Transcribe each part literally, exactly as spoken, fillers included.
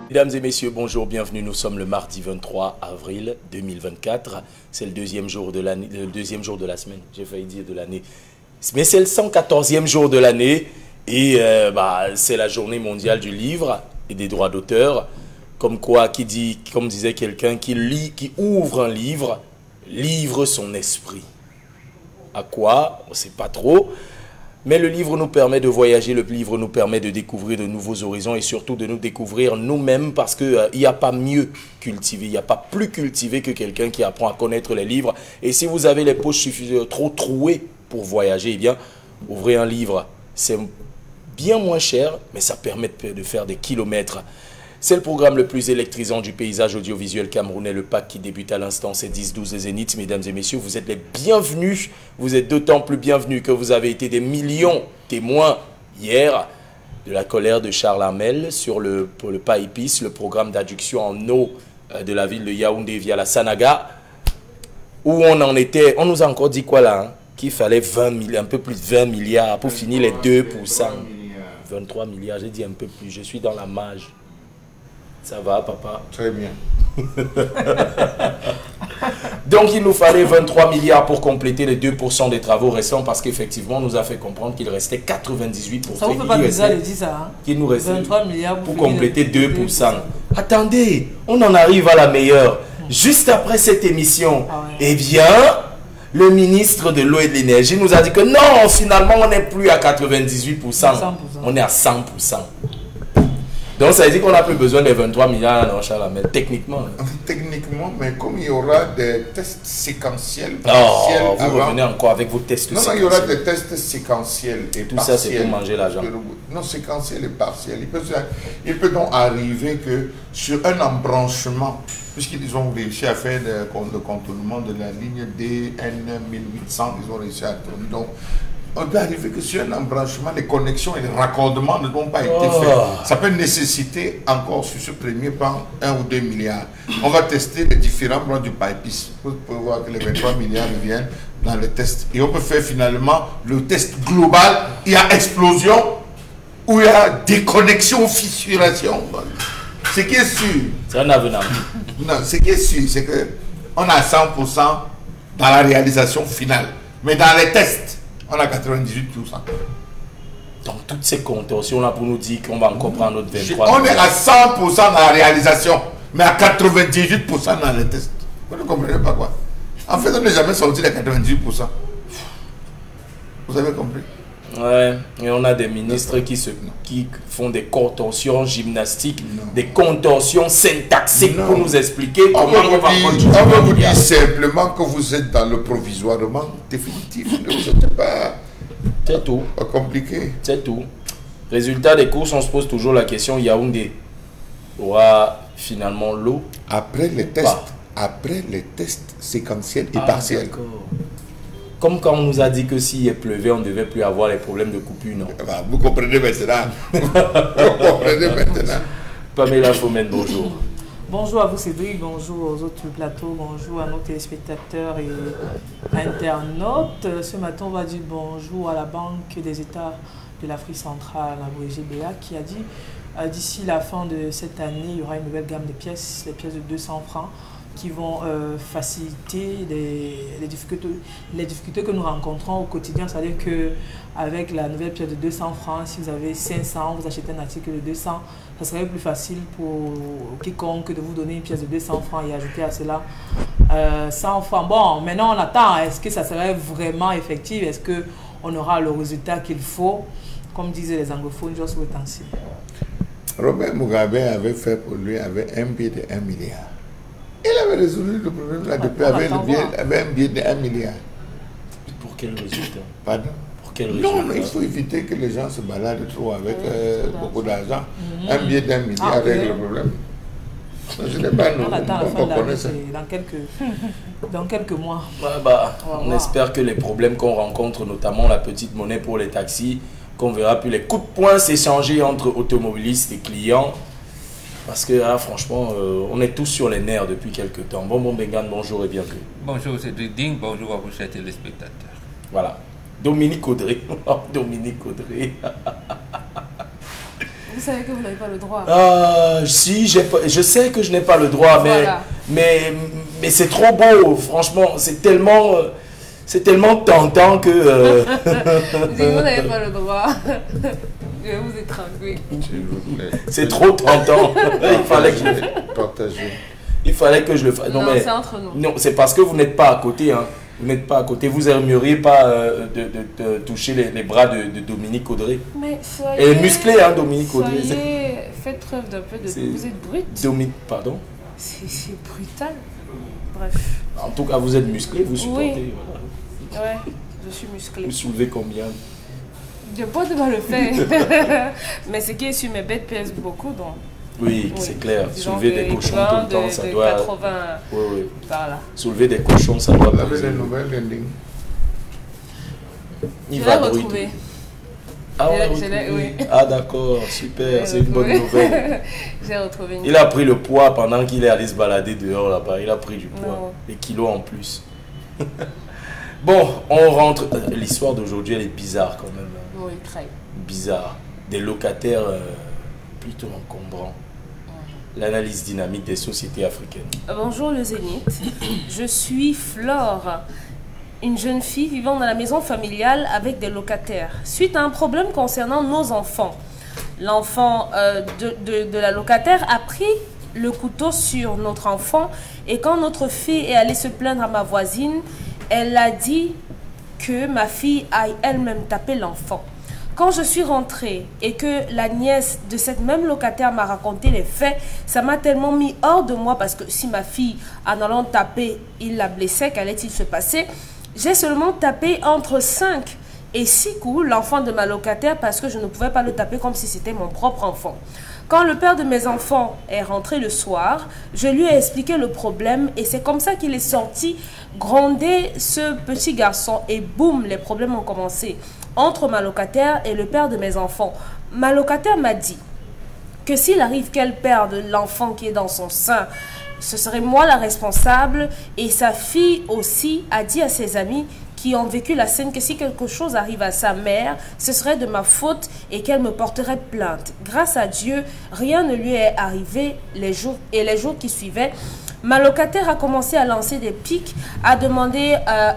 Mesdames et messieurs, bonjour, bienvenue. Nous sommes le mardi vingt-trois avril deux mille vingt-quatre. C'est le deuxième jour de l'année, le deuxième jour de la semaine. J'ai failli dire de l'année. Mais c'est le cent quatorzième jour de l'année et euh, bah, c'est la journée mondiale du livre et des droits d'auteur. Comme quoi, qui dit, comme disait quelqu'un, qui lit, qui ouvre un livre, livre son esprit. À quoi? On ne sait pas trop. Mais le livre nous permet de voyager, le livre nous permet de découvrir de nouveaux horizons et surtout de nous découvrir nous-mêmes parce qu'il euh, n'y a pas mieux cultivé, il n'y a pas plus cultivé que quelqu'un qui apprend à connaître les livres. Et si vous avez les poches suffisamment trop trouées pour voyager, eh bien, ouvrez un livre. C'est bien moins cher, mais ça permet de faire des kilomètres. C'est le programme le plus électrisant du paysage audiovisuel camerounais, le P A C qui débute à l'instant, c'est dix douze Zénith. Mesdames et messieurs, vous êtes les bienvenus. Vous êtes d'autant plus bienvenus que vous avez été des millions témoins hier de la colère de Charles Hamel sur le, pour le P A E P I S, le programme d'adduction en eau de la ville de Yaoundé via la Sanaga, où on en était, on nous a encore dit quoi là, hein, qu'il fallait vingt milliards, un peu plus de vingt milliards pour finir les deux pour cent. vingt-trois milliards, j'ai dit un peu plus, je suis dans la marge. Ça va, papa? Très bien. Donc, il nous fallait vingt-trois milliards pour compléter les deux pour cent des travaux récents parce qu'effectivement, on nous a fait comprendre qu'il restait quatre-vingt-dix-huit pour cent. Ça vous fait pas bizarre de dire ça, hein? Qu'il nous restait vingt-trois milliards pour, pour compléter deux pour cent. Attendez, on en arrive à la meilleure. Juste après cette émission, ah ouais. Eh bien, le ministre de l'eau et de l'énergie nous a dit que non, finalement, on n'est plus à quatre-vingt-dix-huit pour cent. cent pour cent. On est à cent pour cent. Donc ça veut dire qu'on n'a plus besoin des vingt-trois milliards dans Charles Hamel, techniquement. Hein. Techniquement, mais comme il y aura des tests séquentiels, oh, vous avant, revenez encore avec vos tests non, séquentiels. Non, il y aura des tests séquentiels et tout partiels. Ça, c'est pour manger l'argent. Non, séquentiels et partiels. Il peut, il peut donc arriver que sur un embranchement, puisqu'ils ont réussi à faire le, le contournement de la ligne D N mille huit cents, ils ont réussi à tourner. Donc, on peut arriver que sur un embranchement, les connexions et les raccordements n'ont pas été oh. faits. Ça peut nécessiter encore sur ce premier plan un ou deux milliards. On va tester les différents plans du P A E P I S pour, pour voir que les vingt-trois milliards reviennent dans le test. Et on peut faire finalement le test global. Il y a explosion ou il y a déconnexion, fissuration. Ce qui est sûr. C'est un avenant. Non, ce qui est sûr, c'est qu'on a cent pour cent dans la réalisation finale. Mais dans les tests, on a quatre-vingt-dix-huit pour cent. Donc toutes ces contorsions-là pour nous dire qu'on va encore prendre notre vingt-trois. On est à cent pour cent dans la réalisation, mais à quatre-vingt-dix-huit pour cent dans les tests. Vous ne comprenez pas quoi? En fait, on n'est jamais sorti les quatre-vingt-dix-huit pour cent. Vous avez compris? Ouais, et on a des ministres qui, se, qui font des contorsions gymnastiques, non. des contorsions syntaxiques non. pour nous expliquer on comment on va dire, on va vous dire simplement que vous êtes dans le provisoirement définitif. C'est pas, C'est tout. pas compliqué. C'est tout. Résultat des courses, on se pose toujours la question, Yaoundé aura finalement l'eau? Après les tests, pas. après les tests séquentiels et ah, partiels. Comme quand on nous a dit que s'il pleuvait, on ne devait plus avoir les problèmes de coupure, non? Vous comprenez maintenant. Vous comprenez maintenant. Pamela Fomen, bonjour. Bonjour à vous Cédric, bonjour aux autres plateaux, bonjour à nos téléspectateurs et internautes. Ce matin, on va dire bonjour à la Banque des États de l'Afrique centrale, la B G B A, qui a dit euh, d'ici la fin de cette année, il y aura une nouvelle gamme de pièces, les pièces de deux cents francs, qui vont euh, faciliter les, les, difficultés, les difficultés que nous rencontrons au quotidien. C'est-à-dire qu'avec la nouvelle pièce de deux cents francs, si vous avez cinq cents, vous achetez un article de deux cents, ça serait plus facile pour quiconque de vous donner une pièce de deux cents francs et ajouter à cela euh, cent francs. Bon, maintenant on attend. Est-ce que ça serait vraiment effectif? Est-ce qu'on aura le résultat qu'il faut? Comme disaient les anglophones, just wait and see. Robert Mugabe avait fait pour lui avec un billet de un milliard. Il avait résolu le problème là depuis avec, avec un billet de un milliard. Pour quel résultat? Pardon? Pour quel résultat? Non, mais il faut éviter que les gens se baladent trop avec euh, beaucoup d'argent. Mmh. Un billet d'un milliard ah, règle oui. le problème. Je n'ai pas nous, on attend la fin de l'année, dans quelques, dans quelques mois. Ouais, bah, on, on espère que les problèmes qu'on rencontre, notamment la petite monnaie pour les taxis, qu'on verra plus les coups de poing s'échanger entre automobilistes et clients. Parce que là, franchement, euh, on est tous sur les nerfs depuis quelques temps. Bon, bon, Bengan, bonjour et bienvenue. Bonjour, c'est Ding, bonjour à vous, chers téléspectateurs. Voilà. Dominique Audrey. Dominique Audrey. Vous savez que vous n'avez pas le droit. Ah, si, j'ai pas- je sais que je n'ai pas le droit, mais, Voilà. mais, mais c'est trop beau, franchement, c'est tellement, euh, c'est tellement tentant que... euh, Je dis, vous n'avez pas le droit. Je vais vous étrangler. S'il vous plaît. c'est trop tentant. Il fallait que je, le- Partagez. il fallait que je le fasse. Non, Non, mais c'est entre nous. non, c'est parce que vous n'êtes pas à côté, hein. Vous n'êtes pas à côté. Vous n'aimeriez pas euh, de, de- de toucher les, les bras de, de Dominique Audrey. Mais soyez... Elle est musclée, hein, Dominique Audrey. Soyez... Faites preuve d'un peu de... C'est- Vous êtes brut. Dominique, pardon. C'est c'est brutal. Bref. En tout cas, vous êtes musclé, vous supportez. Oui. Voilà. Ouais, je suis musclée. Vous soulevez combien? Je peux pas le faire. Mais ce qui est sur mes bêtes pèse beaucoup, donc... Oui, Oui. c'est clair. Disons Soulever que des cochons vingt, tout le temps, de- ça de doit... quatre-vingts, Oui, oui. par là. Soulever des cochons, ça doit Vous avez peser. des nouvelles, Lending? Il Je va l'ai bruit. retrouvé. Ah, Je ouais, l'ai- je l'ai- retrouvé. oui. Ah, d'accord, super, c'est une bonne nouvelle. J'ai retrouvé une... Il a pris le poids pendant qu'il est allé se balader dehors là-bas. Il a pris du poids, Non. des kilos en plus. Bon, on rentre. Euh, L'histoire d'aujourd'hui, elle est bizarre quand même. hein. Oui, très. Bizarre. Des locataires euh, plutôt encombrants. L'analyse dynamique des sociétés africaines. Bonjour le Zénith, je suis Flore, une jeune fille vivant dans la maison familiale avec des locataires. Suite à un problème concernant nos enfants, l'enfant euh, de, de- de la locataire a pris le couteau sur notre enfant et quand notre fille est allée se plaindre à ma voisine, elle a dit que ma fille aille elle-même taper l'enfant. Quand je suis rentrée et que la nièce de cette même locataire m'a raconté les faits, ça m'a tellement mis hors de moi parce que si ma fille, en allant taper, il la blessait, qu'allait-il se passer? J'ai seulement tapé entre cinq et six coups l'enfant de ma locataire parce que je ne pouvais pas le taper comme si c'était mon propre enfant. Quand le père de mes enfants est rentré le soir, je lui ai expliqué le problème et c'est comme ça qu'il est sorti gronder ce petit garçon et boum, les problèmes ont commencé entre ma locataire et le père de mes enfants. Ma locataire m'a dit que s'il arrive qu'elle perde l'enfant qui est dans son sein, ce serait moi la responsable et sa fille aussi a dit à ses amis qui ont vécu la scène que si quelque chose arrive à sa mère, ce serait de ma faute et qu'elle me porterait plainte. Grâce à Dieu, rien ne lui est arrivé les jours et les jours qui suivaient. Ma locataire a commencé à lancer des pics, à demander euh,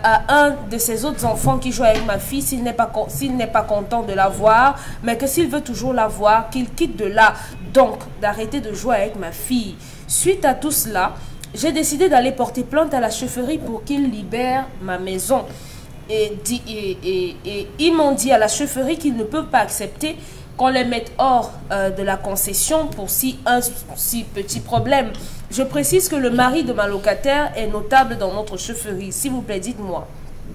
à un de ses autres enfants qui joue avec ma fille s'il n'est pas, con- s'il n'est pas content de la voir, mais que s'il veut toujours la voir, qu'il quitte de là. Donc, d'arrêter de jouer avec ma fille. Suite à tout cela, j'ai décidé d'aller porter plainte à la chefferie pour qu'ils libèrent ma maison. Et, di- et, et- et ils m'ont dit à la chefferie qu'ils ne peuvent pas accepter qu'on les mette hors euh, de la concession pour si un si petit problème. Je précise que le mari de ma locataire est notable dans notre chefferie. S'il vous plaît, dites-moi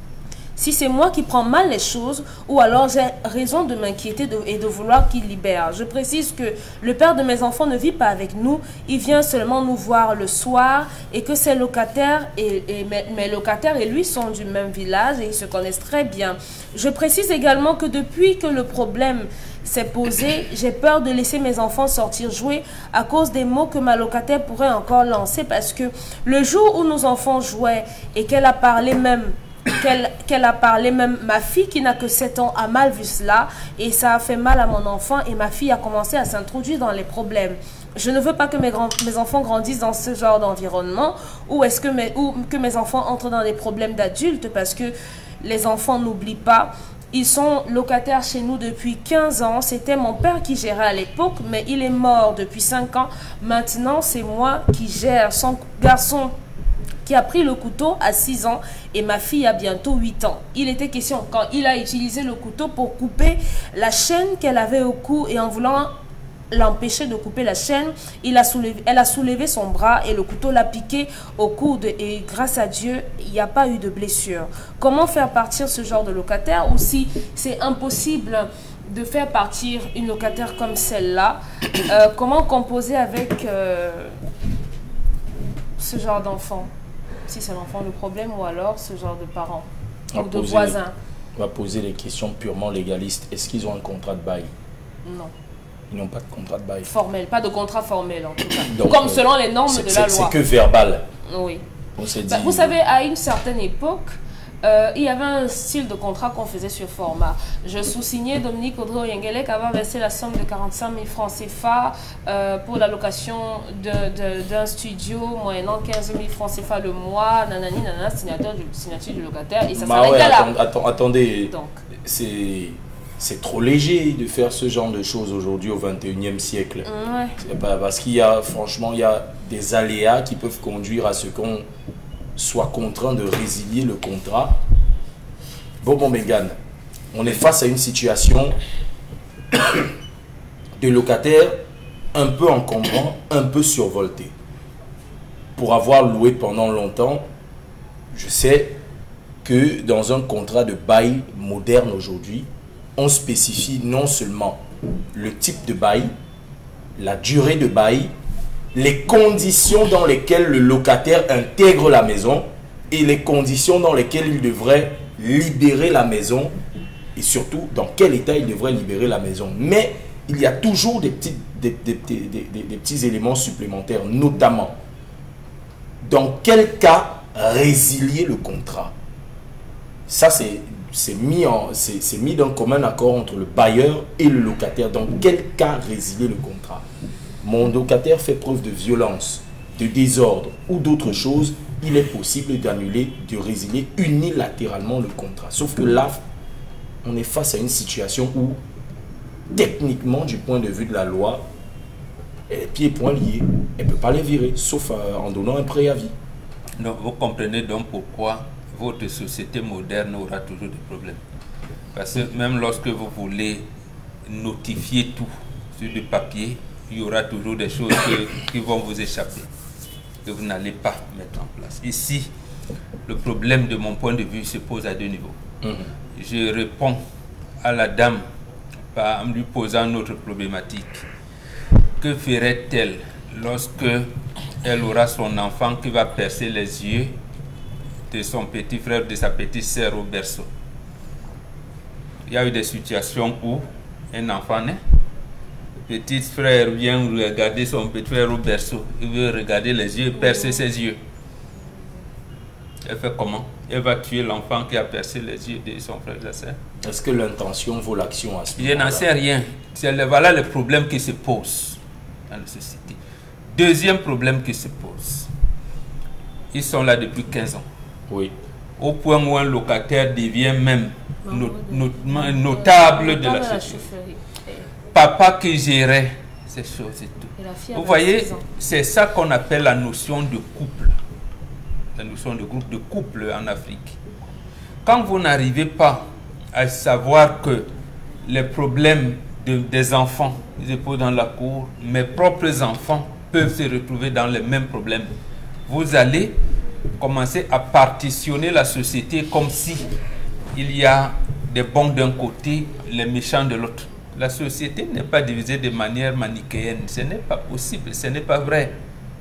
si c'est moi qui prends mal les choses ou alors j'ai raison de m'inquiéter de- et de vouloir qu'il libère. Je précise que le père de mes enfants ne vit pas avec nous. Il vient seulement nous voir le soir et que ses locataires et, et mes, mes locataires et lui sont du même village et ils se connaissent très bien. Je précise également que depuis que le problème s'est posé, j'ai peur de laisser mes enfants sortir jouer à cause des mots que ma locataire pourrait encore lancer parce que le jour où nos enfants jouaient et qu'elle a parlé même qu'elle qu'elle a parlé, même ma fille qui n'a que sept ans a mal vu cela et ça a fait mal à mon enfant et ma fille a commencé à s'introduire dans les problèmes. Je ne veux pas que mes, grands, mes enfants grandissent dans ce genre d'environnement ou, est-ce que, mes, ou que mes enfants entrent dans des problèmes d'adultes parce que les enfants n'oublient pas. Ils sont locataires chez nous depuis quinze ans. C'était mon père qui gérait à l'époque, mais il est mort depuis cinq ans. Maintenant, c'est moi qui gère. Son garçon qui a pris le couteau à six ans et ma fille a bientôt huit ans. Il était question, quand il a utilisé le couteau pour couper la chaîne qu'elle avait au cou et en voulant l'empêcher de couper la chaîne, il a soulevé, elle a soulevé son bras et le couteau l'a piqué au coude et grâce à Dieu, il n'y a pas eu de blessure. Comment faire partir ce genre de locataire ou si c'est impossible de faire partir une locataire comme celle-là, euh, comment composer avec euh, ce genre d'enfant? Si c'est l'enfant le problème ou alors ce genre de parents On ou va de poser- voisins. On va poser les questions purement légalistes. Est-ce qu'ils ont un contrat de bail? Non, Ils n'ont pas de contrat de bail. formel, pas de contrat formel en tout cas. Donc, Comme euh, selon les normes C'est de la c'est- loi. c'est que verbal. Oui. On s'est dit. Bah, vous savez, à une certaine époque, euh, il y avait un style de contrat qu'on faisait sur format. Je sous-signais Dominique Audrey Oyengelek avait versé la somme de quarante-cinq mille francs C F A euh, pour la location d'un studio moyennant quinze mille francs C F A le mois, nanani, nanana, signature du, signature du locataire, et ça bah s'arrêtait ouais, là. Attends, attends, attendez, Donc, c'est trop léger de faire ce genre de choses aujourd'hui au vingt et unième siècle. ouais. Pas, parce qu'il y a, franchement, il y a des aléas qui peuvent conduire à ce qu'on soit contraint de résilier le contrat. Bon, bon, Mégane, on est face à une situation de locataire un peu encombrant, un peu survolté. Pour avoir loué pendant longtemps, je sais que dans un contrat de bail moderne aujourd'hui, on spécifie non seulement le type de bail, la durée de bail, les conditions dans lesquelles le locataire intègre la maison et les conditions dans lesquelles il devrait libérer la maison et surtout dans quel état il devrait libérer la maison. Mais il y a toujours des petits, des, des, des, des, des petits éléments supplémentaires, notamment dans quel cas résilier le contrat. Ça, c'est mis, mis d'un commun accord entre le bailleur et le locataire. Dans quel cas résilier le contrat? Mon locataire fait preuve de violence, de désordre ou d'autres choses, il est possible d'annuler, de résilier unilatéralement le contrat. Sauf que là, on est face à une situation où, techniquement, du point de vue de la loi, elle est pieds et poings liés. Elle ne peut pas les virer, sauf en donnant un préavis. Donc, vous comprenez donc pourquoi votre société moderne aura toujours des problèmes. Parce que même lorsque vous voulez notifier tout sur du papier, il y aura toujours des choses que, qui vont vous échapper, que vous n'allez pas mettre en place. Ici, le problème de mon point de vue se pose à deux niveaux. Mmh. Je réponds à la dame en lui posant notre problématique. Que ferait-elle lorsque elle aura son enfant qui va percer les yeux de son petit frère, de sa petite sœur au berceau? Il y a eu des situations où un enfant naît, le petit frère vient regarder son petit frère au berceau, il veut regarder les yeux, percer ses yeux. Elle fait comment? Elle va tuer l'enfant qui a percé les yeux de son frère et sa sœur. Est-ce que l'intention vaut l'action à ce moment-là? Je n'en sais rien. Voilà le problème qui se pose dans la société. Deuxième problème qui se pose. Ils sont là depuis quinze ans. Oui. Au point où un locataire devient même not, not, not, notable de la société. Papa qui gérait ces choses et tout. Vous voyez, c'est ça qu'on appelle la notion de couple. La notion de groupe de couple en Afrique. Quand vous n'arrivez pas à savoir que les problèmes de, des enfants, ils se posent dans la cour, mes propres enfants peuvent se retrouver dans les mêmes problèmes. Vous allez commencer à partitionner la société comme si il y a des bons d'un côté, les méchants de l'autre. La société n'est pas divisée de manière manichéenne. Ce n'est pas possible, ce n'est pas vrai.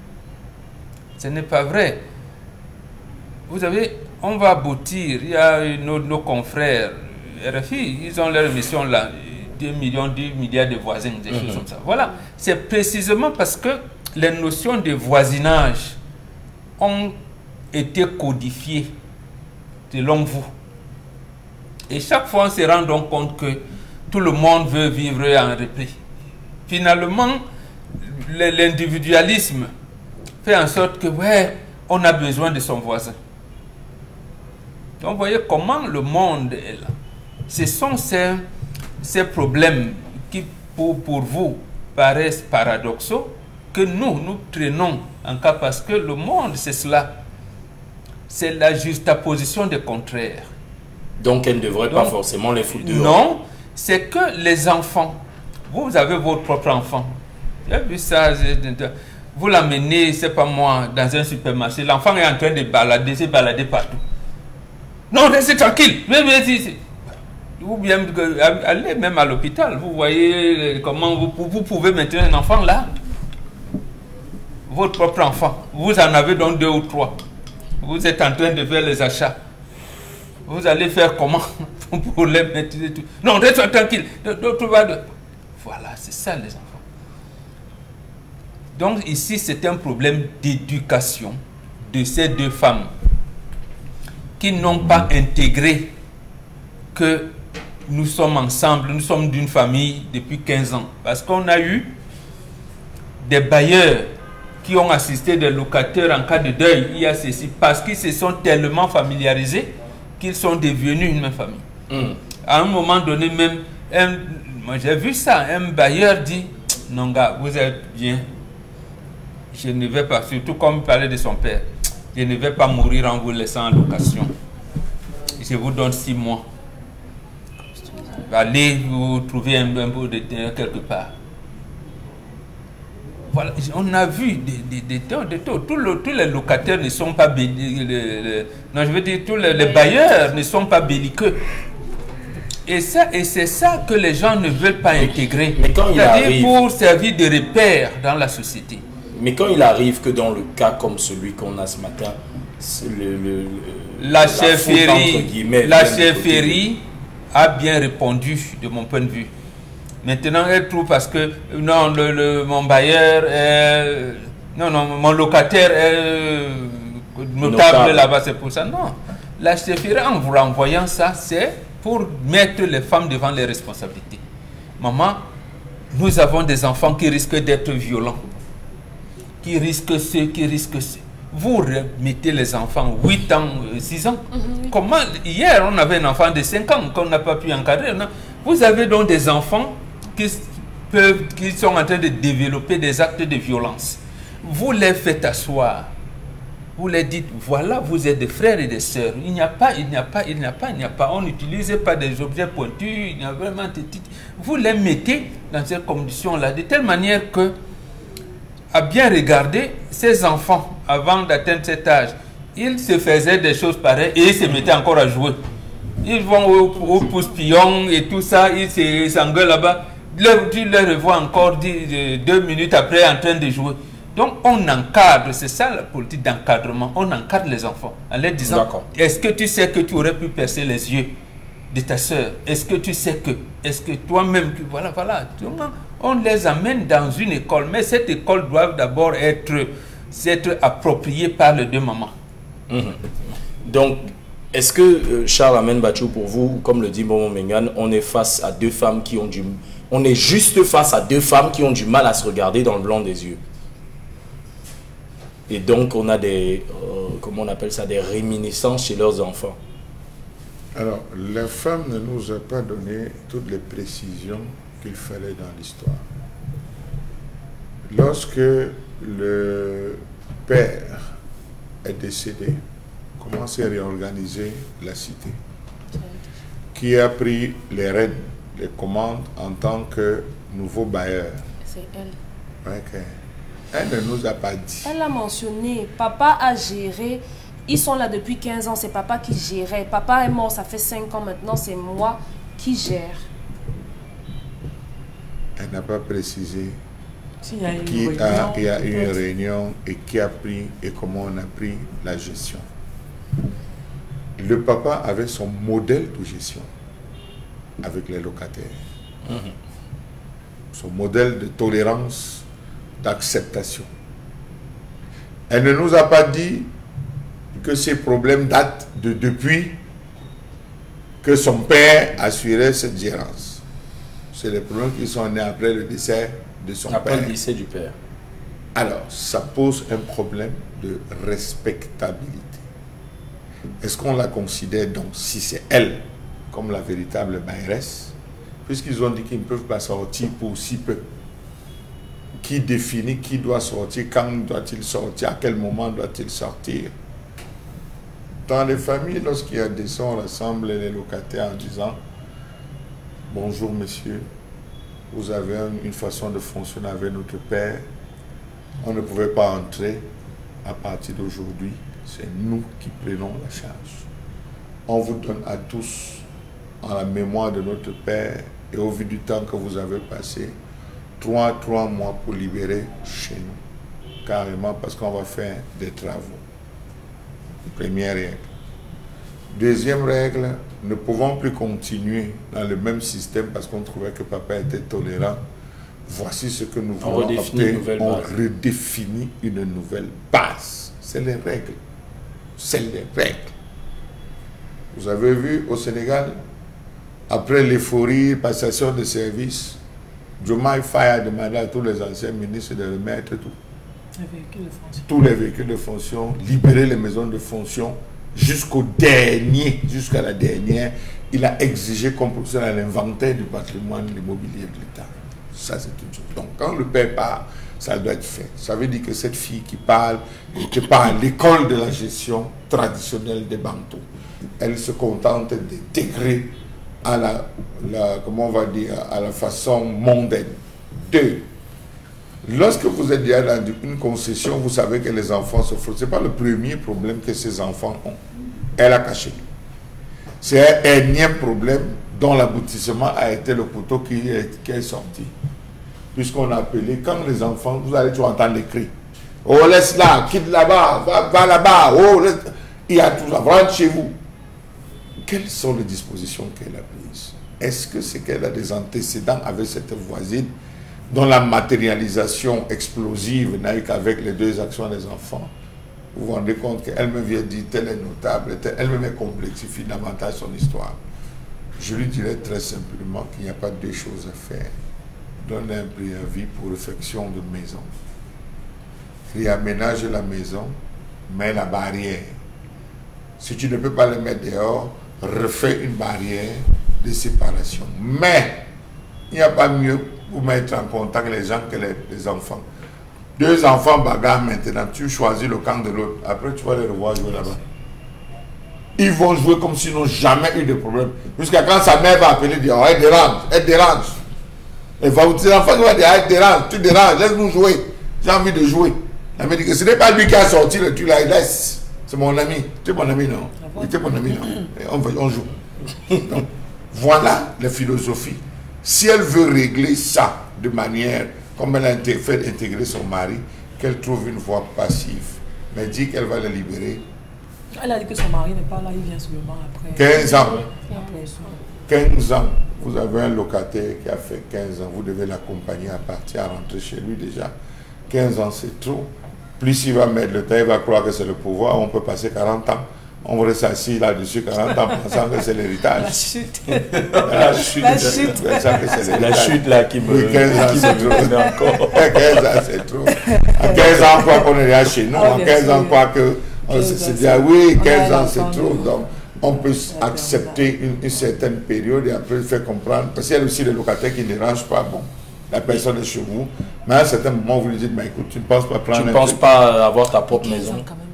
Ce n'est pas vrai. Vous savez, on va aboutir, il y a nos, nos confrères, R F I, ils ont leur émission là, deux millions, dix milliards de voisins, des mm-hmm. choses comme ça. Voilà, c'est précisément parce que les notions de voisinage ont été codifiées selon vous. Et chaque fois, on se rend donc compte que tout le monde veut vivre en repli. Finalement, l'individualisme fait en sorte que, ouais, on a besoin de son voisin. Donc, vous voyez comment le monde est là. Ce sont ces, ces problèmes qui, pour, pour vous, paraissent paradoxaux, que nous, nous traînons en cas parce que le monde, c'est cela. C'est la juxtaposition des contraires. Donc, elle ne devrait Donc, pas forcément les foutre dehors. Non, c'est que les enfants, vous avez votre propre enfant. J'ai vu ça, vous l'amenez, c'est pas moi, dans un supermarché, l'enfant est en train de balader, se balader partout. Non, restez tranquille. Ou bien, allez même à l'hôpital, vous voyez comment vous, vous pouvez maintenir un enfant là. Votre propre enfant, vous en avez donc deux ou trois. Vous êtes en train de faire les achats. Vous allez faire comment pour les maîtriser tout? Non, reste tranquille. Voilà, c'est ça les enfants. Donc ici, c'est un problème d'éducation de ces deux femmes. qui n'ont pas intégré que nous sommes ensemble, nous sommes d'une famille depuis quinze ans. Parce qu'on a eu des bailleurs qui ont assisté des locataires en cas de deuil, il y a ceci, parce qu'ils se sont tellement familiarisés qu'ils sont devenus une même famille. Mm. À un moment donné même, un, moi j'ai vu ça, un bailleur dit, non gars, vous êtes bien, je ne vais pas, surtout comme il parlait de son père, je ne vais pas mourir en vous laissant en location. Je vous donne six mois. Allez vous trouver un, un peu de terrain quelque part. Voilà, on a vu des, des, des taux, des taux. Tous, le, tous les locataires ne sont pas belliqueux. Non, je veux dire, tous les, les bailleurs ne sont pas belliqueux. Et, ça, et c'est ça que les gens ne veulent pas intégrer. Mais quand il arrive, pour servir de repère dans la société. Mais quand il arrive que dans le cas comme celui qu'on a ce matin, le, le, la chefferie, la chefferie a bien répondu de mon point de vue. Maintenant, elle trouve parce que non, le, le, mon bailleur est, non, non, mon locataire est notable là-bas, c'est pour ça. Non, la chefferie, en vous renvoyant ça, c'est pour mettre les femmes devant les responsabilités. Maman, nous avons des enfants qui risquent d'être violents, qui risquent ce, qui risquent ce. Vous remettez les enfants huit ans, six ans. Mm-hmm. Comment, hier, on avait un enfant de cinq ans qu'on n'a pas pu encadrer. Non? Vous avez donc des enfants qui, peuvent, qui sont en train de développer des actes de violence. Vous les faites asseoir. Vous les dites, voilà, vous êtes des frères et des sœurs. Il n'y a pas, il n'y a pas, il n'y a pas, il n'y a pas. On n'utilise pas des objets pointus. Il y a vraiment des titres. Vous les mettez dans ces conditions-là, de telle manière que, à bien regarder, ces enfants, avant d'atteindre cet âge, ils se faisaient des choses pareilles et ils se mettaient encore à jouer. Ils vont au, au pouce-pillon et tout ça, ils s'engueulent là-bas. Tu les revois encore deux minutes après en train de jouer. Donc on encadre, c'est ça la politique d'encadrement, on encadre les enfants en leur disant, est-ce que tu sais que tu aurais pu percer les yeux de ta soeur? Est-ce que tu sais que, est-ce que toi-même, voilà, voilà. On les amène dans une école, mais cette école doit d'abord être, être appropriée par les deux mamans. Mmh. Donc, est-ce que, euh, Charles Amen Bachou, pour vous, comme le dit Momo Mengane, on est face à deux femmes qui ont du... On est juste face à deux femmes qui ont du mal à se regarder dans le blanc des yeux. Et donc, on a des... Euh, comment on appelle ça? Des réminiscences chez leurs enfants. Alors, la femme ne nous a pas donné toutes les précisions qu'il fallait dans l'histoire. Lorsque le père est décédé, comment s'est réorganisée la cité? Qui a pris les rênes, les commandes en tant que nouveau bailleur? C'est elle. Okay. Elle ne nous a pas dit. Elle a mentionné, papa a géré, ils sont là depuis quinze ans, c'est papa qui gérait. Papa est mort, ça fait cinq ans maintenant, c'est moi qui gère. Elle n'a pas précisé si, y a qui a, il y a eu une réunion et qui a pris et comment on a pris la gestion. Le papa avait son modèle de gestion avec les locataires. Mmh. Son modèle de tolérance, d'acceptation. Elle ne nous a pas dit que ces problèmes datent de depuis que son père assurait cette gérance. C'est les problèmes qui sont nés après le décès de son après père. Après le décès du père. Alors, ça pose un problème de respectabilité. Est-ce qu'on la considère donc, si c'est elle, comme la véritable mairesse, puisqu'ils ont dit qu'ils ne peuvent pas sortir pour si peu? Qui définit qui doit sortir, quand doit-il sortir, à quel moment doit-il sortir? Dans les familles, lorsqu'il y a des sons, on rassemble les locataires en disant « Bonjour monsieur, vous avez une façon de fonctionner avec notre père. On ne pouvait pas entrer. À partir d'aujourd'hui, c'est nous qui prenons la charge. On vous donne à tous, en la mémoire de notre père et au vu du temps que vous avez passé, trois, trois mois pour libérer chez nous. Carrément parce qu'on va faire des travaux. » Première règle. Deuxième règle, ne pouvons plus continuer dans le même système parce qu'on trouvait que papa était tolérant. Voici ce que nous voulons opter. On redéfinit une nouvelle base. C'est les règles. C'est les règles. Vous avez vu au Sénégal, après l'euphorie, passation de service, Diomaye Faye a demandé à tous les anciens ministres de remettre tout. Les véhicules de fonction. Tous les véhicules de fonction, libérer les maisons de fonction, jusqu'au dernier, jusqu'à la dernière, il a exigé qu'on procède à l'inventaire du patrimoine immobilier de l'État. Ça, c'est une chose. Donc, quand le père part, ça doit être fait. Ça veut dire que cette fille qui parle n'était pas à l'école de la gestion traditionnelle des Bantous. Elle se contente d'intégrer à la, la, comment on va dire, à la façon mondaine. Deux, lorsque vous êtes déjà dans une concession, vous savez que les enfants se frottent. Ce n'est pas le premier problème que ces enfants ont. Elle a caché. C'est un énième problème dont l'aboutissement a été le couteau qui est, qui est sorti. Puisqu'on a appelé, quand les enfants, vous allez toujours entendre les cris. Oh, laisse là, quitte là-bas, va, va là-bas, oh, laisse... il y a tout ça, rentre chez vous. Quelles sont les dispositions qu'elle a prises? Est-ce que c'est qu'elle a des antécédents avec cette voisine dont la matérialisation explosive n'a eu qu'avec les deux actions des enfants? Vous vous rendez compte qu'elle-même vient dire telle est notable, elle-même complexifie davantage son histoire. Je lui dirais très simplement qu'il n'y a pas deux choses à faire. Donner un préavis pour réfection de maison. Réaménage la maison, mets la barrière. Si tu ne peux pas le mettre dehors, refais une barrière de séparation. Mais il n'y a pas mieux pour mettre en contact les gens que les, les enfants. Deux enfants bagarrent maintenant, tu choisis le camp de l'autre. Après, tu vas les revoir jouer là-bas. Ils vont jouer comme s'ils n'ont jamais eu de problème. Jusqu'à quand sa mère va appeler, dire, oh, elle dérange, elle dérange. Et va vous dire, l'enfant va dire, elle dérange, tu déranges, laisse-nous jouer. J'ai envie de jouer. La mère dit que ce n'est pas lui qui a sorti le truc là, il laisse. C'est mon ami. Tu es mon ami, non? Oui, tu es mon ami, non? Et on, va, on joue. Donc, voilà la philosophie. Si elle veut régler ça de manière, comme elle a fait intégrer son mari, qu'elle trouve une voie passive, mais dit qu'elle va le libérer. Elle a dit que son mari n'est pas là, il vient seulement après. quinze ans. Après ça. quinze ans. Vous avez un locataire qui a fait quinze ans, vous devez l'accompagner à partir, à rentrer chez lui déjà. quinze ans, c'est trop. Plus il va mettre le temps, il va croire que c'est le pouvoir, on peut passer quarante ans. On reste assis là-dessus quarante ans pensant que c'est l'héritage. La chute. La chute. La chute. C'est la chute là qui me, oui, quinze ans, qui c'est me trop. encore. quinze ans, c'est trop. À quinze ans, quoi qu'on est là chez nous. À quinze ans, quoi que... On se dit, ah oui, quinze ans, c'est trop. Donc, on peut accepter une, une certaine période et après faire comprendre. Parce qu'il y a aussi les locataires qui ne dérangent pas. Bon, la personne est chez vous. Mais à un certain moment, vous lui dites, mais écoute, tu ne penses pas prendre... Tu ne penses pas avoir ta propre maison.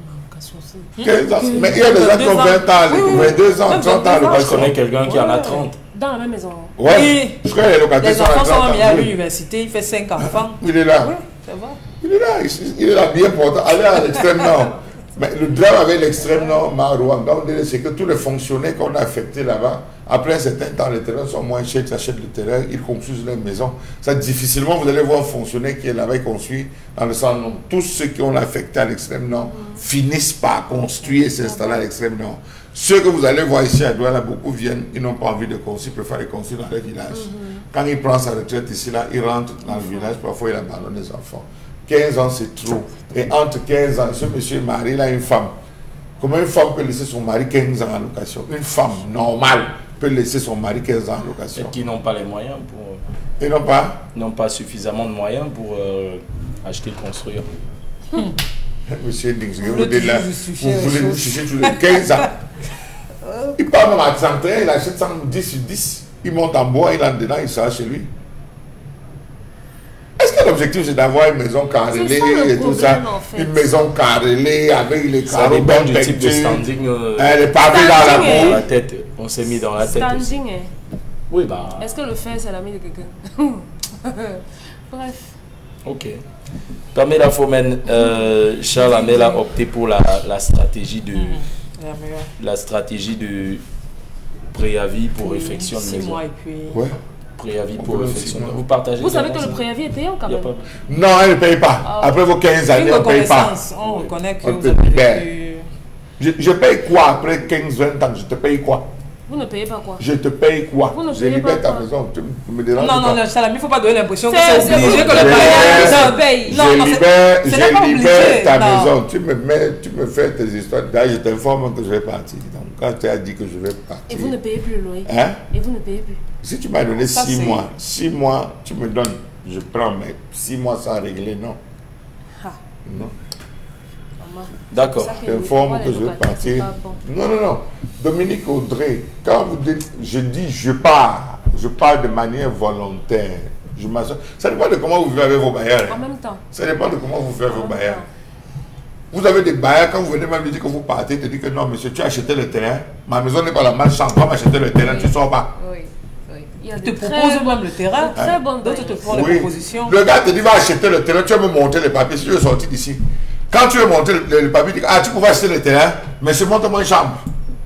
quinze ans. Mais il y a des gens qui ont vingt ans, vingt-deux ans, trente ans. Moi, je connais quelqu'un qui en a trente. Dans la même maison. Oui. Je crois que les locataires les sont enfants à sont mis à l'université, il fait cinq enfants. Il est là. Oui, ça va. Il est là, il, il est là bien portant. Allez à l'extrême nord. Mais le drame avec l'extrême nord, Marouanga, c'est que tous les fonctionnaires qu'on a affectés là-bas, après un certain temps, les terrains sont moins chers, ils achètent le terrain, ils construisent leur maison. Ça, difficilement, vous allez voir un fonctionnaire qui est là-bas, il construit dans le centre nord. Tous ceux qui ont affecté à l'extrême nord finissent par construire et s'installer à l'extrême nord. Ceux que vous allez voir ici à Douala, beaucoup viennent, ils n'ont pas envie de construire, ils préfèrent les construire dans leur village. Mm-hmm. Quand il prend sa retraite ici, là, il rentre dans le village, parfois il abandonne les enfants. quinze ans, c'est trop. Et entre quinze ans, ce monsieur marie, il a une femme. Comment une femme peut laisser son mari quinze ans en location? Une femme normale peut laisser son mari quinze ans en location. Et qui n'ont pas les moyens pour... Ils n'ont pas n'ont pas suffisamment de moyens pour euh, acheter et construire. Hmm. Monsieur Dings, vous, vous, là, vous voulez nous chercher tous les quinze ans. Il part même à cent treize, il achète cent dix sur dix. Il monte en bois, il entre dedans, il sort chez lui. Est-ce que l'objectif c'est d'avoir une maison carrelée et tout ça, en fait. Une maison carrelée avec les carreaux bien du type de standing. Euh, hein, les pavés dans la boue. La tête, on s'est mis dans la tête. Standing. Hein. Oui bah. Est-ce que le fait c'est l'ami de quelqu'un? Bref. Ok. Pamela Fomen, euh, Charles Amel a opté pour la, la stratégie de mmh. la stratégie de préavis pour oui, réflexion de maison. Mois et puis... Ouais. Préavis pour réflexion. Vous partagez. Vous savez que le préavis est payant quand même. Pas... Non, elle ne paye pas. Ah, après vos quinze années, on ne paye pas. On reconnaît que on vous avez vécu... je, je paye quoi après quinze vingt ans? Je te paye quoi? Vous ne payez pas quoi? Je te paye quoi? Vous ne Je payez libère pas ta quoi? maison. Tu me déranges Non, non, pas. non, Salami, il ne faut pas donner l'impression que C'est- c'est obligé c'est- que le Je bailleur libère- paye. Je Non, non, c'est- libère, ce je n'est pas libère obligé. ta Non. maison. Tu me mets, tu me fais tes histoires. D'ailleurs, je t'informe que je vais partir. Donc, quand tu as dit que je vais Et partir. vous ne payez plus le loyer. Hein? Et vous ne payez plus. Si tu m'as donné Ça, six c'est- mois, six mois, tu me donnes, je prends, mais six mois sans régler, non. Ah, Non. maman. D'accord. C'est ça que T'informe les que je vais locataires, c'est partir. pas bon. Non, non, non. Dominique Audrey, quand vous dites, je dis je pars, je pars de manière volontaire. Je m'assois. Ça dépend de comment vous vivez avec vos bailleurs. En même temps. Ça dépend de comment vous vivez avec En vos même bailleurs. temps. Vous avez des bailleurs, quand vous venez même lui dire que vous partez, te dit que non, monsieur, tu as acheté le terrain, ma maison n'est pas la marchande, va m'acheter le terrain, tu ne sors pas. Oui, oui. Il y a Ils de te très proposent bonnes- même le terrain. de très bonnes D'autres te bailleurs. font des propositions. Le gars te dit, va acheter le terrain, tu vas me monter les papiers, si tu veux sortir d'ici. Quand tu veux monter le, le, le papier, tu dis, ah, tu pouvais acheter le terrain, mais je monte-moi une chambre.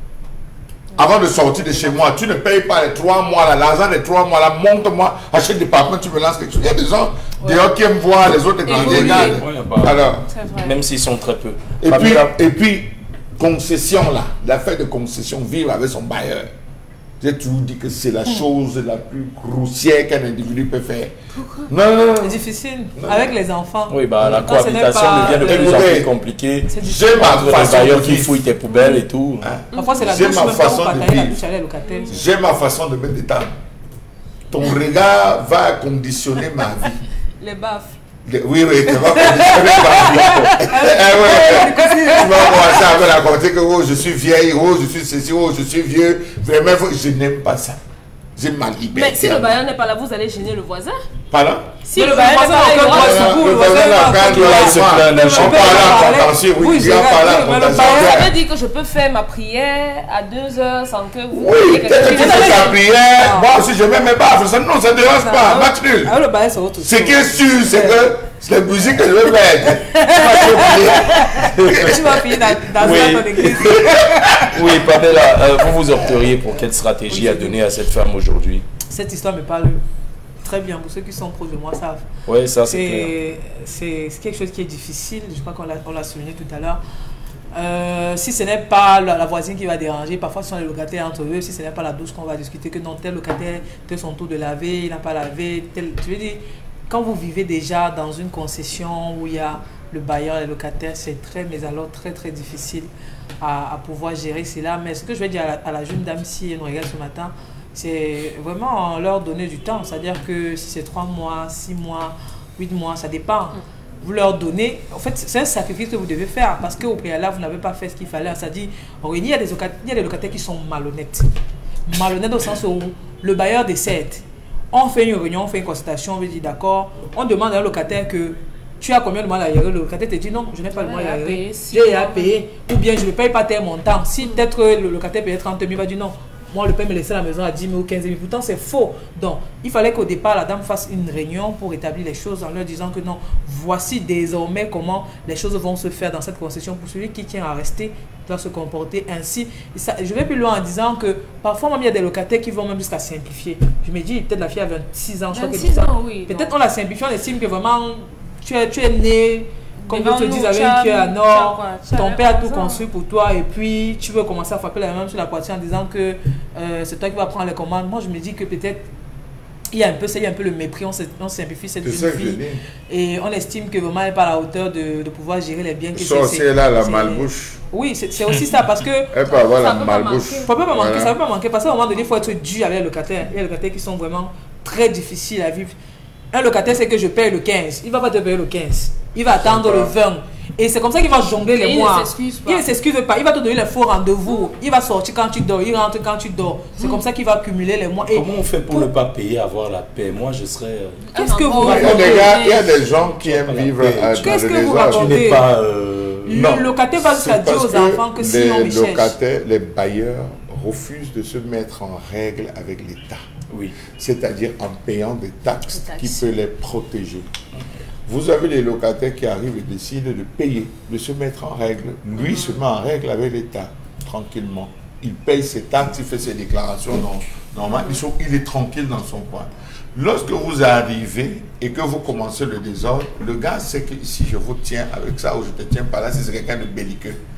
Avant de sortir de chez moi, tu ne payes pas les trois mois là, l'argent des trois mois là, monte-moi, achète des papiers, tu me lances quelque chose. Il y a des gens dehors qui aiment voir les autres grands oui, regards. oui. Ouais, bah, Alors, C'est vrai. Même s'ils sont très peu. et puis, Pamela, et puis, concession là, l'affaire de concession, vivre avec son bailleur. J'ai toujours dit que c'est la chose la plus grossière qu'un individu peut faire. Non, non, non. C'est difficile. Avec les enfants. oui, bah, la Quand ce n'est cohabitation pas- devient de plus en Écoutez, plus compliquée. C'est difficile. J'ai ma Entre les façon bailleurs de qui vivre. fouillent tes poubelles et tout. Hein? Parfois, c'est la J'ai douche, ma même pas façon pour de partager la vivre. douche avec les locataires. J'ai ma façon de me détendre. Ton regard va conditionner ma vie. Les baffes. Le- Oui, oui, tu vas conditionner ma vie. Eh ouais. Tu vas commencer à me raconter que oh, je suis vieille, oh, je suis ceci, oh, je suis vieux. Vraiment, je n'aime pas ça. J'ai ma liberté. Mais si le bailleur n'est pas là, vous allez gêner le voisin. Pardon? Si Mais le le bailleur n'est voisin pas là, n'a il aucun aura- droit Euh, sur vous. le Le voisin voisin n'a n'a aucun aucun droit. droit, il se plaint d'un On chef. parle en contentieux, oui. Oui, Viens je- parler en mais le contentieux. bailleur- Ça veut dire que je peux faire ma prière à deux heures sans que vous... Oui, quelqu'un peut-être que qui- tu fais ta prière. Moi aussi, je mets mes baffes. Ça, non, ça ne dérange pas. Ah, Match nul. Ah, le bail, c'est autre Ce chose. qui est sûr, c'est que la musique que je vais mettre, tu vas t'oublier. Tu vas finir dans, dans Oui. ton église. Oui, Pamela, euh, vous vous opteriez pour quelle stratégie à donner à cette femme aujourd'hui? Cette histoire me parle très bien. Pour ceux qui sont proches de moi savent. Oui, ça c'est clair. C'est c'est quelque chose qui est difficile. Je crois qu'on l'a on l'a souligné tout à l'heure. Euh, si ce n'est pas la, la voisine qui va déranger, parfois ce sont les locataires entre eux. Si ce n'est pas la douche qu'on va discuter, que non, tel locataire, tel son tour de laver, il n'a pas lavé. Tel, tu veux dire, quand vous vivez déjà dans une concession où il y a le bailleur et le locataire, c'est très, mais alors très très difficile à, à pouvoir gérer cela. Mais ce que je vais dire à la, à la jeune dame si elle nous regarde ce matin, c'est vraiment leur donner du temps. C'est-à-dire que si c'est trois mois, six mois, huit mois, ça dépend. Vous leur donnez, en fait, c'est un sacrifice que vous devez faire parce qu'au préalable, vous n'avez pas fait ce qu'il fallait. C'est-à-dire, il y a des locataires, il y a des locataires qui sont malhonnêtes. Malhonnêtes au sens où le bailleur décède. On fait une réunion, on fait une consultation, on veut dire d'accord. On demande à un locataire que tu as combien de mois à gérer. Le locataire te dit non, je n'ai pas le mois à gérer. J'ai à payer. Ou bien je ne paye pas tel montant. Si peut-être le locataire paye trente mille, il va dire non. Moi, le père me laissait à la maison à dix mille ou quinze mille. Pourtant, c'est faux. Donc, il fallait qu'au départ, la dame fasse une réunion pour établir les choses en leur disant que non, voici désormais comment les choses vont se faire dans cette concession. Pour celui qui tient à rester, doit se comporter ainsi. Et ça, je vais plus loin en disant que parfois, même, il y a des locataires qui vont même jusqu'à simplifier. Je me dis, peut-être la fille a vingt-six ans. Je crois que vingt-six ans, oui. peut-être on la simplifie, on estime que vraiment, tu es, tu es né... Comme Devant je te nous, dis, avec tu as- un cœur à tu as nord, quoi? Tu as ton père a tout raison. construit pour toi et puis tu veux commencer à frapper la main sur la poitrine en disant que euh, c'est toi qui vas prendre les commandes. Moi, je me dis que peut-être il y a un peu ça, il y a un peu le mépris, on, on simplifie cette C'est ça jeune que je fille dis. et on estime que vraiment elle n'est pas à la hauteur de, de pouvoir gérer les biens que Ça aussi, elle a la malbouche. Oui, c'est c'est aussi ça parce que Elle peut avoir Ça la peut pas malbouche. ça peut pas manquer, Voilà. ça peut pas manquer parce qu'à un moment donné, il faut être dur avec les locataires. Il y a des locataires qui sont vraiment très difficiles à vivre. Un locataire, c'est que je paye le quinze. Il ne va pas te payer le quinze. Il va attendre le vingt. Et c'est comme ça qu'il va jongler les Et il ne mois. s'excuse pas. Il ne s'excuse pas. Il va te donner les faux rendez-vous. Il va sortir quand tu dors. Il rentre quand tu dors. C'est comme ça qu'il va cumuler les mois. Et Comment on fait pour ne pas payer, avoir la paix? Moi, je serais... euh, qu'est-ce que vous Il y a Il y a racontez? des gars, il y a des gens qui aiment Voilà. vivre euh, dans Qu'est-ce le que vous désordre. Tu racontez? n'es pas... euh, Non. Le locataire va jusqu'à C'est dire parce aux enfants que si on les me cherche. locataires, les bailleurs refusent de se mettre en règle avec l'État. Oui. C'est-à-dire en payant des taxes, Des taxes. qui peuvent les protéger. Vous avez les locataires qui arrivent et décident de payer, de se mettre en règle. Lui se met en règle avec l'État, tranquillement. Il paye ses taxes, il fait ses déclarations non- normales, il, sont- il est tranquille dans son coin. Lorsque vous arrivez et que vous commencez le désordre, le gars sait que si je vous tiens avec ça ou je te tiens pas là, si c'est quelqu'un de belliqueux.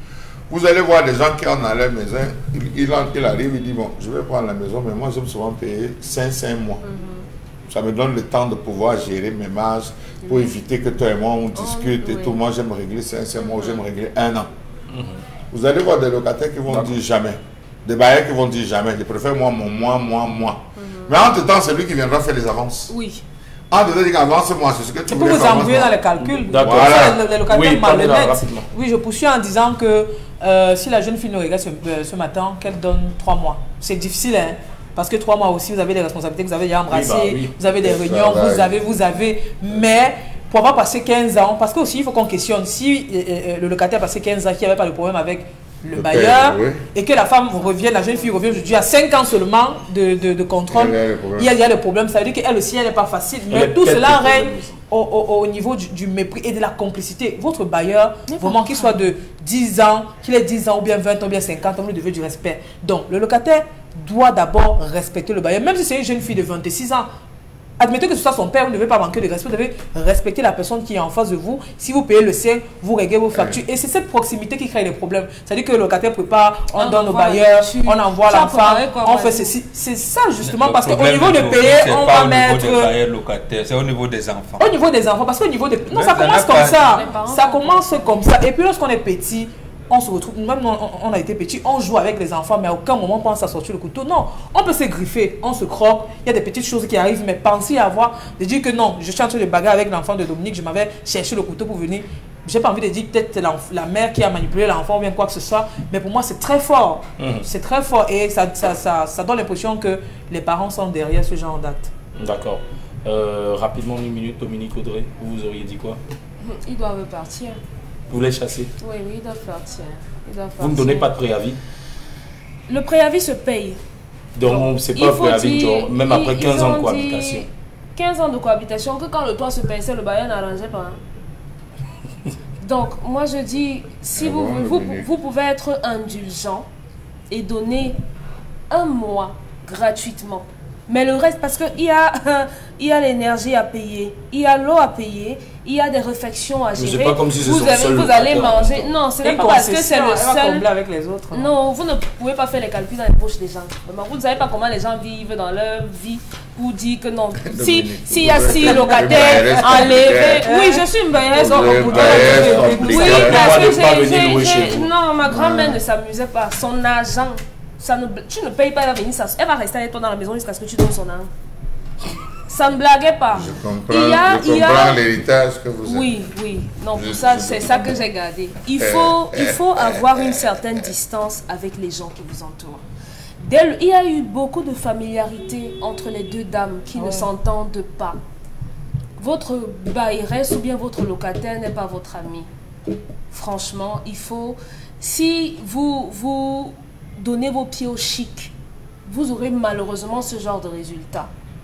Vous allez voir des gens qui ont dans leur maison, il, il, il arrive, il dit, bon, je vais prendre la maison, mais moi, je me souvent payer cinq cinq mois. Mm-hmm. Ça me donne le temps de pouvoir gérer mes marges pour mm-hmm. éviter que toi et moi, on discute oh, et oui. tout. Moi, j'aime régler cinq cinq mois, mm-hmm. j'aime régler un an. Mm-hmm. Vous allez voir des locataires qui vont dire jamais. Des bailleurs qui vont dire jamais. Je préfère moi, mon moi, moi, moi. Mm-hmm. Mais entre-temps, c'est lui qui viendra faire les avances. Oui. Ah, de dire qu'avance moi, c'est ce que tu veux. Pour vous embrouiller dans les calculs. D'accord. Voilà. Les locataires oui, malhonnêtes. Oui, je poursuis en disant que euh, si la jeune fille nous regarde ce, euh, ce matin, qu'elle donne trois mois. C'est difficile, hein. Parce que trois mois aussi, vous avez des responsabilités, vous avez déjà embrassé, oui, bah, oui. vous avez des réunions, vous avez, vous avez. Mais pour avoir passé quinze ans, parce que aussi il faut qu'on questionne, si euh, euh, le locataire a passé quinze ans, qui n'avait pas de problème avec le, le bailleur, père, oui. et que la femme revient, la jeune fille revient aujourd'hui à cinq ans seulement de, de, de contrôle, il y a, il y a le problème. Ça veut dire qu'elle aussi, elle n'est pas facile. Mais elle tout cela règne au, au, au niveau du, du mépris et de la complicité. Votre bailleur, vraiment qu'il soit de dix ans, qu'il ait dix ans ou bien vingt ans ou bien cinquante ans, vous lui devez du respect. Donc, le locataire doit d'abord respecter le bailleur, même si c'est une jeune fille de vingt-six ans. Admettez que ce soit son père, vous ne devez pas manquer de respect, vous devez respecter la personne qui est en face de vous. Si vous payez le sien, vous réglez vos factures. Et c'est cette proximité qui crée les problèmes. C'est-à-dire que le locataire prépare, on, on donne au bailleur, on envoie l'enfant, on fait ceci. C'est ça justement, parce qu'au niveau de payer, on va mettre... C'est au niveau des enfants. Au niveau des enfants, parce qu'au niveau des... Non, ça commence comme ça. Ça commence comme ça. Et puis lorsqu'on est petit... On se retrouve, même on, on a été petit, on joue avec les enfants, mais à aucun moment on pense à sortir le couteau. Non, on peut se griffer, on se croque, il y a des petites choses qui arrivent, mais pensez à avoir, de dire que non, je suis en train de bagarre avec l'enfant de Dominique, je m'avais cherché le couteau pour venir. J'ai pas envie de dire peut-être la, la mère qui a manipulé l'enfant ou bien quoi que ce soit, mais pour moi c'est très fort. Mmh. C'est très fort et ça, ça, ça, ça donne l'impression que les parents sont derrière ce genre d'acte. D'accord. Euh, rapidement, une minute, Dominique Audrey, vous auriez dit quoi? Ils doivent partir. Vous les chassez? Oui, oui, ils doivent partir. Ils doivent Vous ne donnez pas de préavis? Le préavis se paye. Donc, c'est pas un préavis, dire, genre, même après quinze ans de cohabitation. quinze ans de cohabitation, que quand le toit se pinçait, le bailleur n'arrangeait pas. Donc, moi je dis, si ah vous, bon, vous, vous, vous pouvez être indulgent et donner un mois gratuitement. Mais le reste, parce qu'il y a, il y a l'énergie à payer, il y a l'eau à payer, il y a des réflexions à gérer. Pas comme si vous avez, vous allez manger. Non, ce n'est pas parce que c'est le seul. Avec les autres. Non, vous ne pouvez pas faire les calculs dans les poches des gens. Vous ne savez pas comment les gens vivent dans leur vie pour dire que non. Si s'il y a six locataires enlevés. Oui, je suis une bailleuse. Oui, parce que j'ai. Non, ma grand-mère ne s'amusait pas. Son argent. Ça ne, tu ne payes pas, elle va venir, elle va rester avec toi dans la maison jusqu'à ce que tu donnes son âme. Ça ne blaguait pas. Je comprends, il y a, je comprends l'héritage que vous avez. Oui, oui. Non, pour ça, c'est ça que j'ai gardé. Il faut, il faut avoir une certaine distance avec les gens qui vous entourent. Dès le, il y a eu beaucoup de familiarité entre les deux dames qui oh. ne s'entendent pas. Votre bailleresse ou bien votre locataire n'est pas votre ami. Franchement, il faut... Si vous... vous donnez vos pieds au chic, vous aurez malheureusement ce genre de résultat.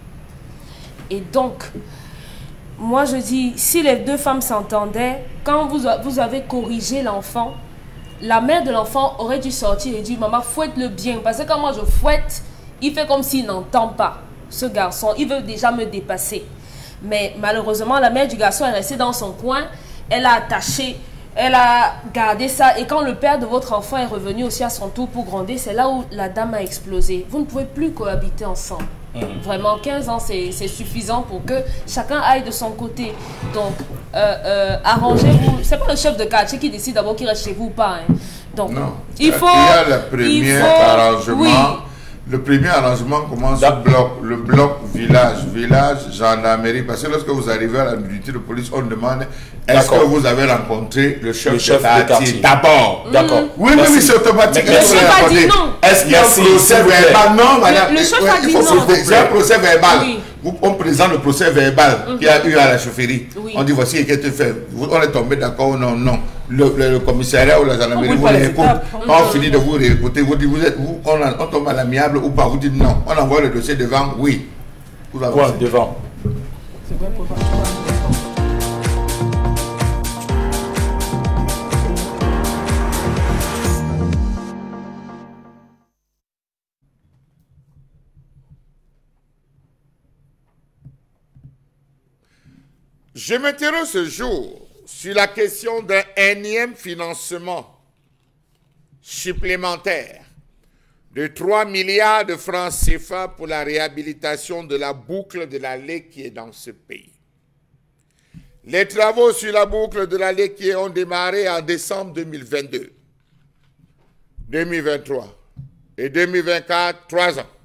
Et donc, moi je dis, si les deux femmes s'entendaient, quand vous, vous avez corrigé l'enfant, la mère de l'enfant aurait dû sortir et dire, maman, fouette-le bien. Parce que quand moi je fouette, il fait comme s'il n'entend pas. Ce garçon, il veut déjà me dépasser. Mais malheureusement, la mère du garçon est restée dans son coin, elle a attaché... Elle a gardé ça et quand le père de votre enfant est revenu aussi à son tour pour gronder, c'est là où la dame a explosé. Vous ne pouvez plus cohabiter ensemble. Mmh. Vraiment, quinze ans, c'est suffisant pour que chacun aille de son côté. Donc, euh, euh, arrangez-vous. C'est pas le chef de quartier qui décide d'abord qu'il reste chez vous ou pas. Hein. Donc, non. il faut... Il y a le premier faut, arrangement. Oui. Le premier arrangement commence au bloc, le bloc village, village, gendarmerie. Parce que lorsque vous arrivez à la unité de police, on demande est-ce que vous avez rencontré le chef, le chef de quartier d'abord. D'accord. Mmh. Oui, merci. oui, oui, c'est automatique. Mais le chef a dit non. Est-ce qu'il y a un procès verbal? Non, madame. Le, le chef a dit non. Il y a un procès verbal. Oui. On présente le procès verbal mmh. qu'il y a eu à la chaufferie. Oui. On dit voici ce qui a été fait. On est tombé d'accord, non, non. Le, le, le commissariat ou la gendarmerie vous les écoute. On finit de vous réécouter. Vous dites, vous êtes, vous, on, on tombe à l'amiable ou pas. Vous dites non. On envoie le dossier devant, oui. Vous avez quoi devant? C'est bien pour Je m'interroge ce jour sur la question d'un énième financement supplémentaire de trois milliards de francs C F A pour la réhabilitation de la boucle de la Lek qui est dans ce pays. Les travaux sur la boucle de la Lek qui ont démarré en décembre deux mille vingt-deux, deux mille vingt-trois et deux mille vingt-quatre, trois ans.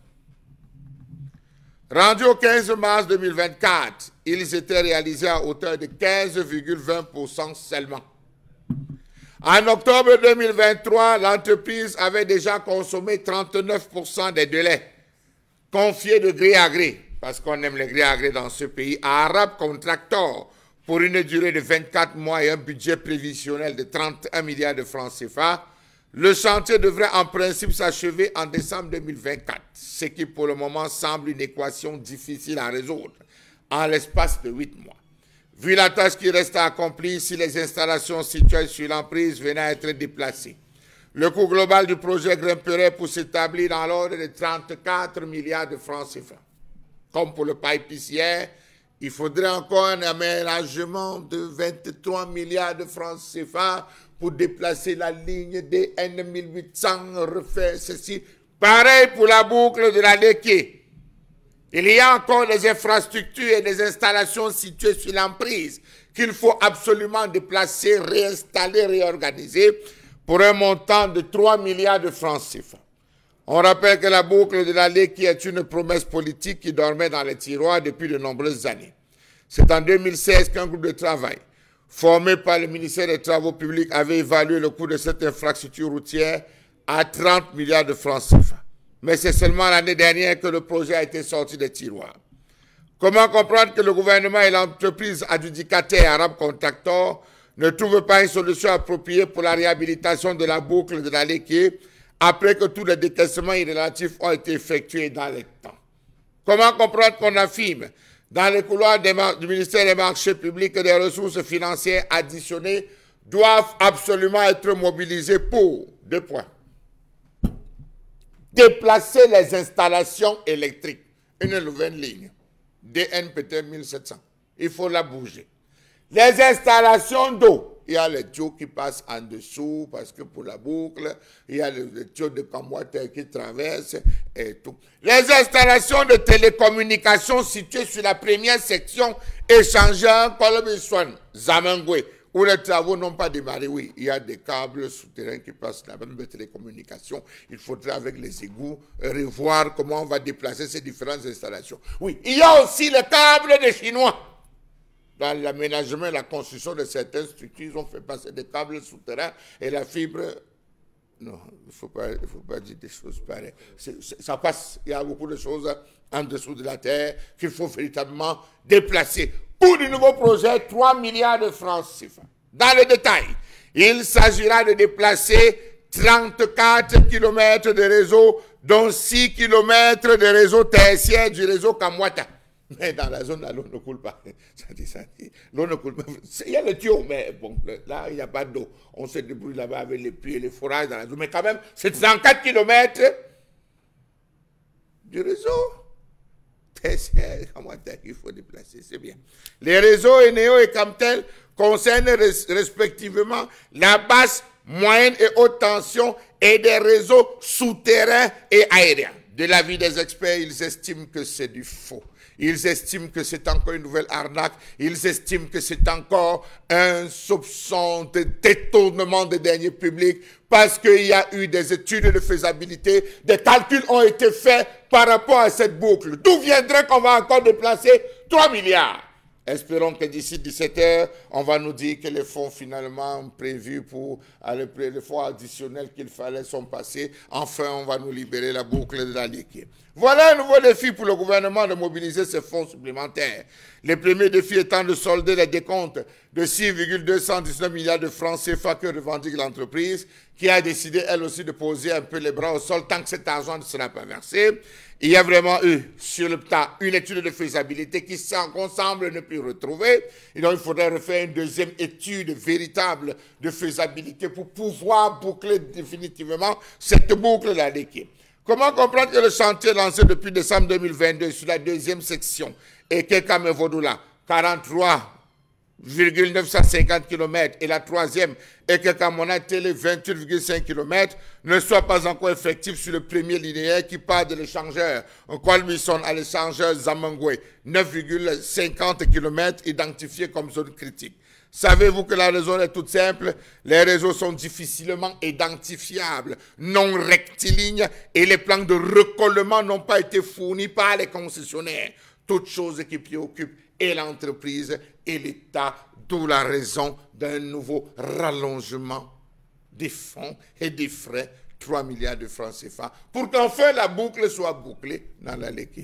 Rendus au quinze mars deux mille vingt-quatre, ils étaient réalisés à hauteur de quinze virgule vingt pour cent seulement. En octobre deux mille vingt-trois, l'entreprise avait déjà consommé trente-neuf pour cent des délais confiés de gré à gré, parce qu'on aime les gré à gré dans ce pays, à Arab Contractor pour une durée de vingt-quatre mois et un budget prévisionnel de trente et un milliards de francs C F A. Le chantier devrait en principe s'achever en décembre deux mille vingt-quatre, ce qui pour le moment semble une équation difficile à résoudre en l'espace de huit mois. Vu la tâche qui reste à accomplir si les installations situées sur l'emprise venaient à être déplacées, le coût global du projet grimperait pour s'établir dans l'ordre de trente-quatre milliards de francs C F A. Comme pour le pipe hier, il faudrait encore un aménagement de vingt-trois milliards de francs C F A pour déplacer la ligne D N mille huit cents, refaire ceci. Pareil pour la boucle de la Lek. Il y a encore des infrastructures et des installations situées sur l'emprise qu'il faut absolument déplacer, réinstaller, réorganiser pour un montant de trois milliards de francs C F A. On rappelle que la boucle de la Lek est une promesse politique qui dormait dans les tiroirs depuis de nombreuses années. C'est en deux mille seize qu'un groupe de travail formé par le ministère des Travaux publics avait évalué le coût de cette infrastructure routière à trente milliards de francs C F A. Mais c'est seulement l'année dernière que le projet a été sorti des tiroirs. Comment comprendre que le gouvernement et l'entreprise adjudicataire Arab Contractor ne trouvent pas une solution appropriée pour la réhabilitation de la boucle de la Lek après que tous les décaissements irrélatifs ont été effectués dans les temps? Comment comprendre qu'on affirme dans les couloirs du ministère des Marchés publics que des ressources financières additionnées doivent absolument être mobilisées pour deux points. Déplacer les installations électriques, une nouvelle ligne, D N P T mille sept cents, il faut la bouger. Les installations d'eau, il y a les tuyaux qui passent en dessous parce que pour la boucle, il y a les, les tuyaux de Kamwata qui traversent et tout. Les installations de télécommunications situées sur la première section échangeur Kolobiswan, Zamangwe, où les travaux n'ont pas démarré. Oui, il y a des câbles souterrains qui passent là, même de télécommunications. Il faudrait avec les égouts revoir comment on va déplacer ces différentes installations. Oui, il y a aussi le câble des Chinois. Dans l'aménagement et la construction de certaines structures, ils ont fait passer des câbles souterrains et la fibre. Non, il ne faut pas, il faut pas dire des choses pareilles. C'est, c'est, ça passe, il y a beaucoup de choses en dessous de la terre qu'il faut véritablement déplacer. Pour de nouveaux projets, trois milliards de francs C F A. Dans le détail, il s'agira de déplacer trente-quatre kilomètres de réseau, dont six kilomètres de réseau tertiaire du réseau Kamwata. Mais dans la zone, l'eau ne coule pas. Ça dit, ça dit. L'eau ne coule pas. Il y a le tuyau, mais bon, là, il n'y a pas d'eau. On se débrouille là-bas avec les puits et les forages dans la zone. Mais quand même, c'est trente-quatre kilomètres du réseau. Il faut déplacer, c'est bien. Les réseaux Eneo et Camtel concernent respectivement la basse, moyenne et haute tension et des réseaux souterrains et aériens. De l'avis des experts, ils estiment que c'est du faux. Ils estiment que c'est encore une nouvelle arnaque. Ils estiment que c'est encore un soupçon de détournement des deniers publics parce qu'il y a eu des études de faisabilité. Des calculs ont été faits par rapport à cette boucle. D'où viendrait qu'on va encore déplacer trois milliards? Espérons que d'ici dix-sept heures, on va nous dire que les fonds finalement prévus pour les fonds additionnels qu'il fallait sont passés. Enfin, on va nous libérer la boucle de la Lek. Voilà un nouveau défi pour le gouvernement de mobiliser ces fonds supplémentaires. Les premiers défis étant de solder les décomptes de six virgule deux cent dix-neuf milliards de francs C F A que revendique l'entreprise, qui a décidé elle aussi de poser un peu les bras au sol tant que cet argent ne sera pas versé. Il y a vraiment eu sur le tas une étude de faisabilité qui semble ne plus retrouver. Et donc il faudrait refaire une deuxième étude véritable de faisabilité pour pouvoir boucler définitivement cette boucle de la Lek. Comment comprendre que le chantier lancé depuis décembre deux mille vingt-deux sur la deuxième section et Kekamevodoula, quarante-trois virgule neuf cent cinquante kilomètres et la troisième est que Kamona Télé vingt-huit virgule cinq kilomètres ne soit pas encore effectif sur le premier linéaire qui part de l'échangeur Kwalmison à l'échangeur Zamangwe, neuf virgule cinquante kilomètres identifiés comme zone critique. Savez-vous que la raison est toute simple? Les réseaux sont difficilement identifiables, non rectilignes et les plans de recollement n'ont pas été fournis par les concessionnaires. Toutes choses qui préoccupent et l'entreprise et l'État, d'où la raison d'un nouveau rallongement des fonds et des frais, trois milliards de francs C F A, pour qu'enfin la boucle soit bouclée dans la Léki.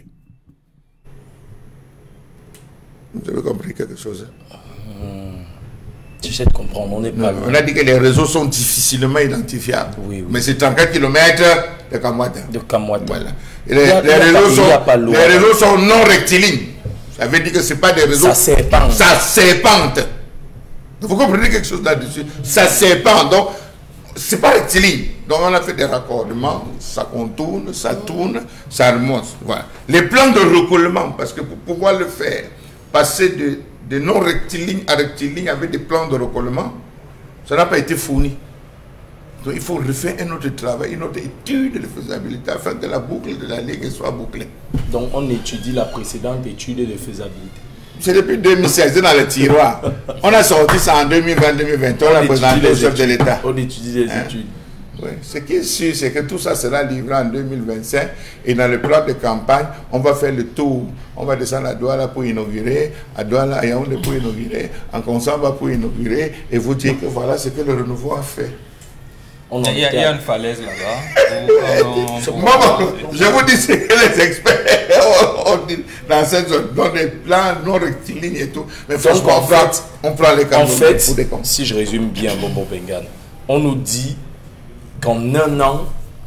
Vous avez compris quelque chose? Hum, J'essaie de comprendre, on n'est pas On a dit que les réseaux sont difficilement identifiables. Oui, oui. Mais c'est trente-quatre kilomètres de Kamwata. De Kamwata. Voilà. Et les, les, réseaux sont, les réseaux sont non rectilignes. Ça veut dire que ce n'est pas des réseaux. Ça serpente. Ça serpente. Vous comprenez quelque chose là-dessus? Ça serpente. Donc, ce n'est pas rectiligne. Donc, on a fait des raccordements. Ça contourne, ça tourne, ça remonte. Voilà. Les plans de recollement, parce que pour pouvoir le faire, passer de, de non rectiligne à rectiligne avec des plans de recollement, ça n'a pas été fourni. Donc, il faut refaire un autre travail, une autre étude de faisabilité afin que la boucle de la Ligue soit bouclée. Donc, on étudie la précédente étude de faisabilité. C'est depuis deux mille seize, dans le tiroir. On a sorti ça en deux mille vingt deux mille vingt et un, on, on a présenté au chef de l'État. On étudie les hein? études. Oui. Ce qui est sûr, c'est que tout ça sera livré en deux mille vingt-cinq et dans le plan de campagne, on va faire le tour. On va descendre à Douala pour inaugurer, à Douala, à Yaoundé pour inaugurer, en Konsamba pour inaugurer et vous dire que voilà ce que le renouveau a fait. On il, y a, il y a une falaise là-bas. Je vous dis ce que les experts ont dit dans cette zone, dans les plans non rectilignes et tout. Mais franchement, on, fait, on prend les en fait, pour des comptes. Si je résume bien, Bobo Bengan, on nous dit qu'en un an,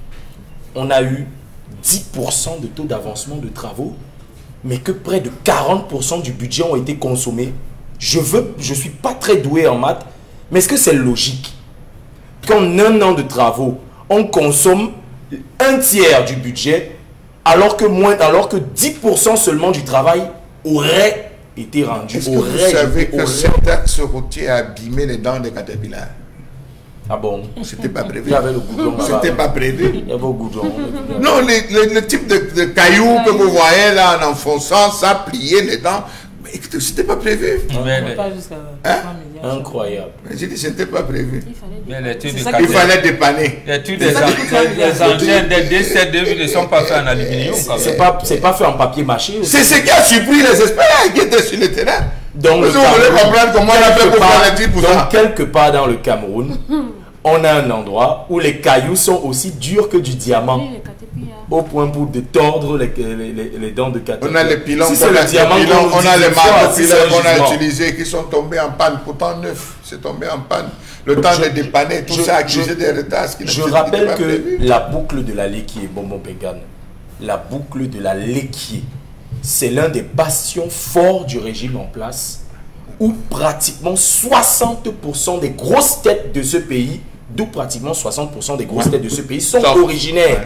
on a eu dix pour cent de taux d'avancement de travaux, mais que près de quarante pour cent du budget ont été consommés. Je veux, je suis pas très doué en maths, mais est-ce que c'est logique qu'en un an de travaux, on consomme un tiers du budget, alors que, moins, alors que dix pour cent seulement du travail aurait été rendu. Est-ce que vous savez que cet axe routier a abîmé les dents des caterpillars? Ah bon? C'était pas prévu. Il y avait le goudron. C'était pas prévu. Il y avait le goudron. Non, le, le, le type de, de cailloux que vous voyez là en enfonçant, ça pliait les dents. Mais écoutez, c'était pas prévu. Mais, mais, pas jusqu'à hein? Incroyable. J'ai dit, c'était pas prévu. Il fallait, Il fallait dépanner. L'étude des engins des D sept ne sont pas faits en aluminium. C'est pas, pas fait en papier mâché. C'est ce qui a surpris les experts qui étaient sur le terrain. Donc, vous voulez comprendre comment on a fait pour faire l'étude pour ça. Donc, quelque part dans le Cameroun, on a un endroit où les cailloux sont aussi durs que du diamant. Au point pour de tordre les, les, les, les dents de caterpillar. On a les pilons, si on, le a diamant pilons on, on a les marques si qu'on a utilisés qui sont tombés en panne, pourtant neufs, c'est tombé en panne. Le temps je, de dépanner, tout je, ça a accusé des retards. Qui je rappelle que prévu. La boucle de la Léquier, Bonbon Bengan, la boucle de la Léquier, c'est l'un des bastions forts du régime en place, où pratiquement soixante pour cent des grosses têtes de ce pays, d'où pratiquement soixante pour cent des grosses têtes de ce pays sont originaires.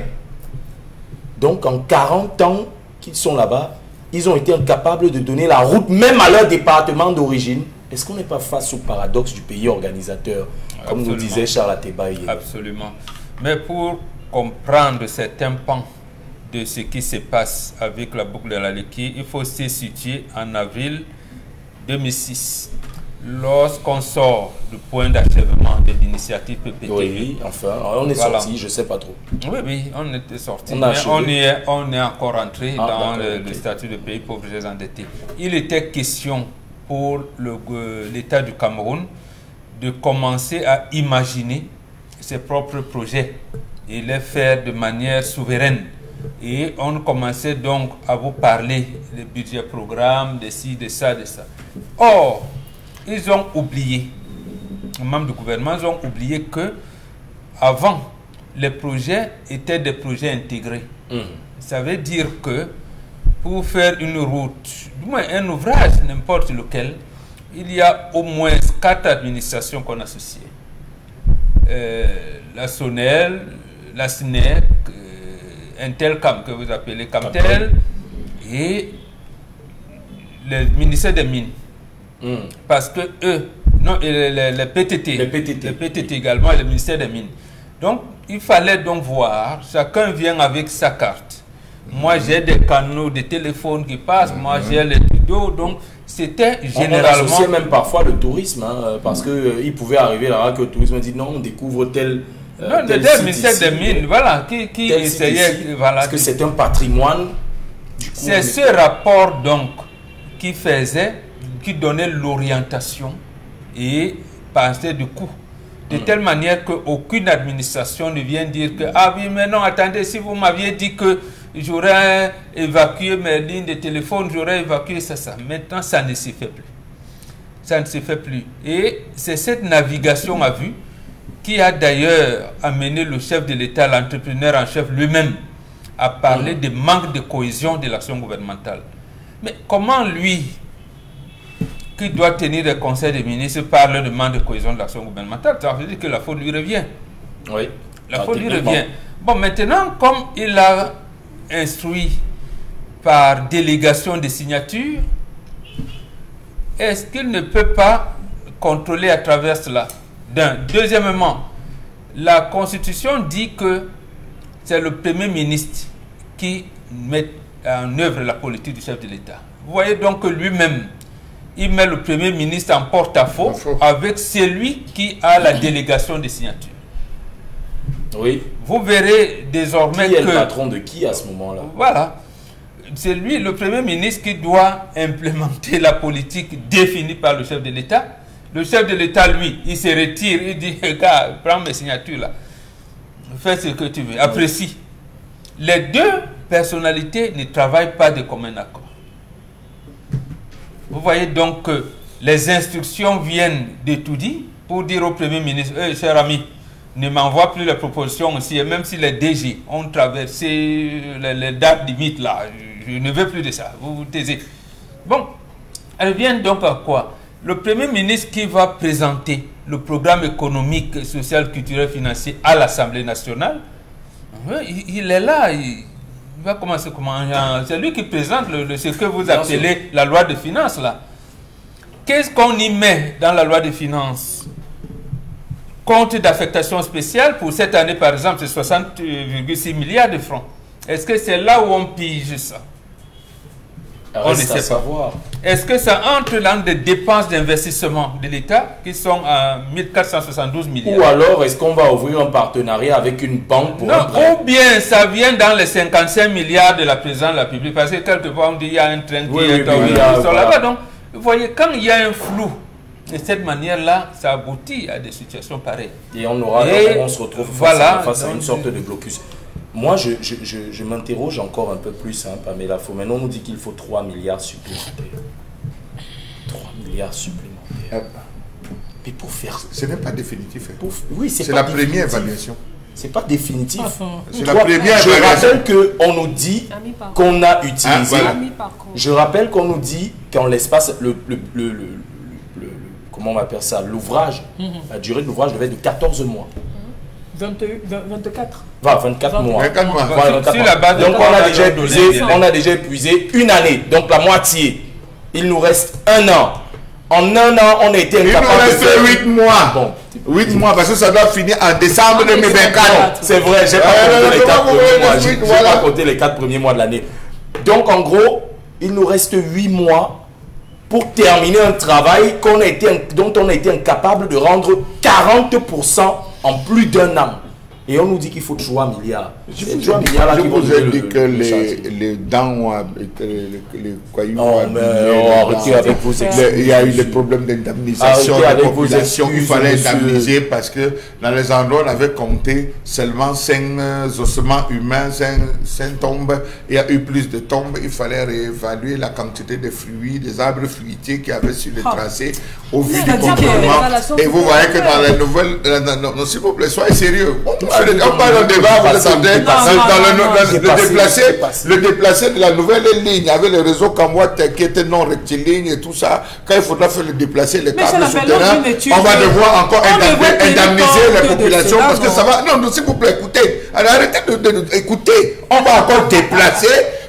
Donc, en quarante ans qu'ils sont là-bas, ils ont été incapables de donner la route, même à leur département d'origine. Est-ce qu'on n'est pas face au paradoxe du pays organisateur, comme Absolument. Nous disait Charles Ateba hier? Absolument. Mais pour comprendre certains pans de ce qui se passe avec la boucle de la Léquier, il faut se situer en avril deux mille six. Lorsqu'on sort du point d'achèvement de l'initiative P P T V. Oui, enfin, on est voilà. sorti, je ne sais pas trop. Oui, oui, on était sorti, on mais on est, on est encore entré ah, dans le, okay. le statut de pays pauvres et endettés. Il était question pour l'État du Cameroun de commencer à imaginer ses propres projets et les faire de manière souveraine. Et on commençait donc à vous parler des budgets programmes, de ci, de ça, de ça. Or, ils ont oublié, les membres du gouvernement, ils ont oublié que avant, les projets étaient des projets intégrés. Mmh. Ça veut dire que pour faire une route, du moins un ouvrage, n'importe lequel, il y a au moins quatre administrations qu'on associe. Euh, la SONEL, la S N E C, euh, Intelcam que vous appelez Camtel, et le ministère des Mines. Mmh. Parce que eux, non, les, les, les P T T, les P T T, les P T T également et le ministère des Mines. Donc, il fallait donc voir, chacun vient avec sa carte. Mmh. Moi, j'ai des canaux de téléphone qui passent, mmh. moi, j'ai les vidéos, donc c'était généralement... On associait même parfois le tourisme, hein, parce qu'il euh, pouvait arriver là que le tourisme dit non, on découvre tel... Euh, non, le ministère des Mines, voilà, qui, qui essayait... Voilà, parce que c'est un patrimoine. C'est ce rapport, donc, qui faisait, qui donnait l'orientation et pensait du coup. De telle manière qu'aucune administration ne vient dire que « Ah oui, mais non, attendez, si vous m'aviez dit que j'aurais évacué mes lignes de téléphone, j'aurais évacué ça, ça. » Maintenant, ça ne se fait plus. Ça ne se fait plus. Et c'est cette navigation à vue qui a d'ailleurs amené le chef de l'État, l'entrepreneur en chef lui-même, à parler mmh. de manque de cohésion de l'action gouvernementale. Mais comment lui, qui doit tenir le conseil des ministres, parle de manque de cohésion de l'action gouvernementale? Ça veut dire que la faute lui revient. Oui. La faute lui revient. Bon, maintenant, comme il a instruit par délégation de signature, est-ce qu'il ne peut pas contrôler à travers cela? D'un. Deuxièmement, la Constitution dit que c'est le Premier ministre qui met en œuvre la politique du chef de l'État. Vous voyez donc que lui-même, il met le Premier ministre en porte-à-faux avec celui qui a la délégation de signature. Oui. Vous verrez désormais qui est que... le patron de qui à ce moment-là? Voilà. C'est lui, le Premier ministre, qui doit implémenter la politique définie par le chef de l'État. Le chef de l'État, lui, il se retire, il dit, regarde, prends mes signatures là. Fais ce que tu veux, apprécie. Les deux personnalités ne travaillent pas de commun accord. Vous voyez donc que les instructions viennent de tout dit pour dire au Premier ministre, hey, cher ami, ne m'envoie plus les propositions aussi, et même si les D G ont traversé les, les dates limites là, je, je ne veux plus de ça, vous vous taisez. Bon, elles viennent donc à quoi? Le Premier ministre qui va présenter le programme économique, social, culturel, financier à l'Assemblée nationale, il, il est là, il, il va commencer comment? C'est lui qui présente le, le, ce que vous appelez la loi de finances là. Qu'est-ce qu'on y met dans la loi de finances? Compte d'affectation spéciale pour cette année par exemple, c'est soixante virgule six milliards de francs. Est-ce que c'est là où on pige ça? On ne sait pas. Est-ce que ça entre dans des dépenses d'investissement de l'État qui sont à mille quatre cent soixante-douze milliards? Ou alors est-ce qu'on va ouvrir un partenariat avec une banque pour non, un prêt? Ou bien ça vient dans les cinquante-cinq milliards de la présidence de la République, parce que quelquefois on dit qu'il y a un train qui oui, est oui, oui, oui, là-bas. voilà. Donc, vous voyez, quand il y a un flou, de cette manière-là, ça aboutit à des situations pareilles. Et on aura, Et on se retrouve voilà, face, à, face à une sorte je... de blocus. Moi, je, je, je, je m'interroge encore un peu plus, hein, Pamela Faux. Maintenant, on nous dit qu'il faut trois milliards supplémentaires. trois milliards supplémentaires. Mais pour faire... Ce n'est pas définitif. Hein. Pour, oui, c'est la définitif. première évaluation. C'est pas définitif. C'est la première Je rappelle qu'on nous dit qu'on a utilisé... Ah, voilà. Je rappelle qu'on nous dit qu'en l'espace, le, le, le, le, le, le, comment on appelle ça, l'ouvrage, mm-hmm. la durée de l'ouvrage devait être de quatorze mois. vingt-quatre. Enfin, vingt-quatre mois. vingt-quatre mois. Voilà, vingt-quatre mois. La base donc on a, déjà épuisé, on a déjà épuisé une année, donc la moitié. Il nous reste un an. En un an, on a été incapable. Il nous reste de huit mois. Bon. huit mois, parce que ça doit finir en décembre deux mille vingt-quatre. C'est vrai, j'ai pas, euh, pas compté les quatre premiers mois de l'année. Donc en gros, il nous reste huit mois pour terminer un travail qu'on a été, dont on a été incapable de rendre quarante pour cent en plus d'un an. Et on nous dit qu'il faut trois milliards. Je vous, trois milliards là je vous ai dit que le, les, les dents ont les, les, les cailloux oh, mais oh, arrêtez avec vos excuses. Il y a eu les problèmes d'indemnisation de la population. Il fallait indemniser parce que dans les endroits, on avait compté seulement cinq ossements humains, cinq tombes. Il y a eu plus de tombes. Il fallait réévaluer la quantité de fruits, des arbres fruitiers qu'il y avait sur le tracé au vu du contournement. Et vous voyez que dans les nouvelles... S'il vous plaît, soyez sérieux. On parle au débat, vous attendez, dans le déplacé, le déplacé de la nouvelle ligne avec le réseau Kamwat qui était non rectiligne et tout ça, quand il faudra faire le déplacer, les câbles souterrains, on va devoir encore indemniser les populations parce que ça va. Non, s'il vous plaît, écoutez, arrêtez d'écouter. On va encore déplacer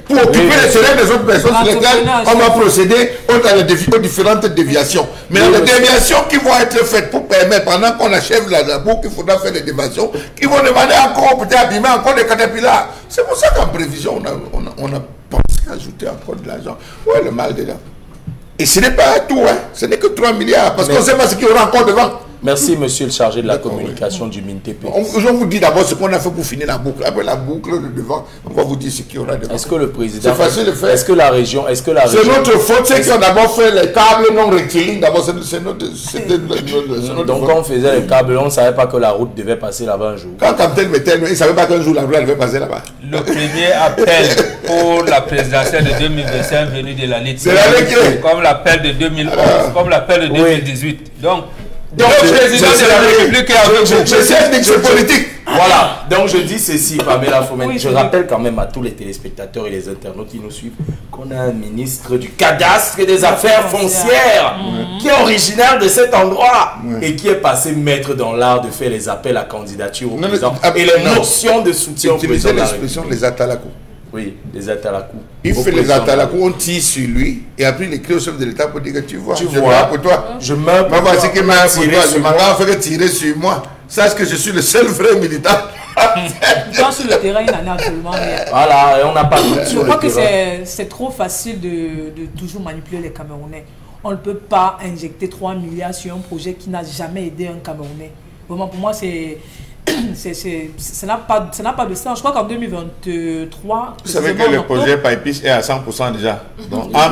pour occuper oui, les salaires des autres personnes sur lesquelles on va procéder aux différentes déviations. Mais oui, les déviations qui vont être faites pour permettre, pendant qu'on achève la, la boucle, il faudra faire des déviations, qui vont demander encore, peut-être abîmer encore des caterpillars. C'est pour ça qu'en prévision, on a, on, a, on a pensé ajouter encore de l'argent. Ouais, le mal dedans. Et ce n'est pas tout, hein. Ce n'est que trois milliards, parce qu'on ne sait pas ce qu'il y aura encore devant. Merci, monsieur le chargé de la communication oui. du MINTP. On, je vous dis d'abord ce qu'on a fait pour finir la boucle. Après la boucle de devant, on va vous dire ce qu'il y aura devant. Est-ce que le président... C'est facile de faire. Est-ce que la région... Est-ce que la région... C'est notre faute, c'est qu'ils ont d'abord fait les câbles non rectilignes. D'abord, c'est notre, notre... Donc, quand on faisait les câbles, on ne savait pas que la route devait passer là-bas un jour. Quand Captain mettait, il ne savait pas qu'un jour la route devait passer là-bas. Le premier appel pour la présidentielle de deux mille vingt-cinq venu de la Ligue. C'est la Ligue. Comme l'appel de deux mille onze, ah. comme l'appel de deux mille dix-huit. Donc... Donc, le président de la République est avec vous. Je sais que c'est politique. Voilà. Donc, je dis ceci, Pamela Fomen. Oui, je rappelle quand même à tous les téléspectateurs et les internautes qui nous suivent qu'on a un ministre du cadastre et des affaires foncières mmh. qui est originaire de cet endroit mmh. et qui est passé maître dans l'art de faire les appels à candidature au non, président mais, et les non. notions de soutien au président de la République. L'expression des atalakou. Oui, les atalakou. Il fait les atalakou, on tire sur lui et après il écrit au chef de l'État pour dire que tu vois, tu je vois, meurs pour toi. Je meurs pour toi. Voici qu'il m'a pour toi. Je m'en fait que tirer sur moi. Sache que je suis le seul vrai militant. Dans sur le terrain, il n'en a absolument rien. Voilà, et on n'a pas de Je crois que c'est trop facile de, de toujours manipuler les Camerounais. On ne peut pas injecter trois milliards sur un projet qui n'a jamais aidé un Camerounais. Vraiment, pour moi, c'est... ça n'a pas, pas de sens. Je crois qu'en deux mille vingt-trois... Vous savez que le projet Pipis est à cent pour cent déjà. Donc, entre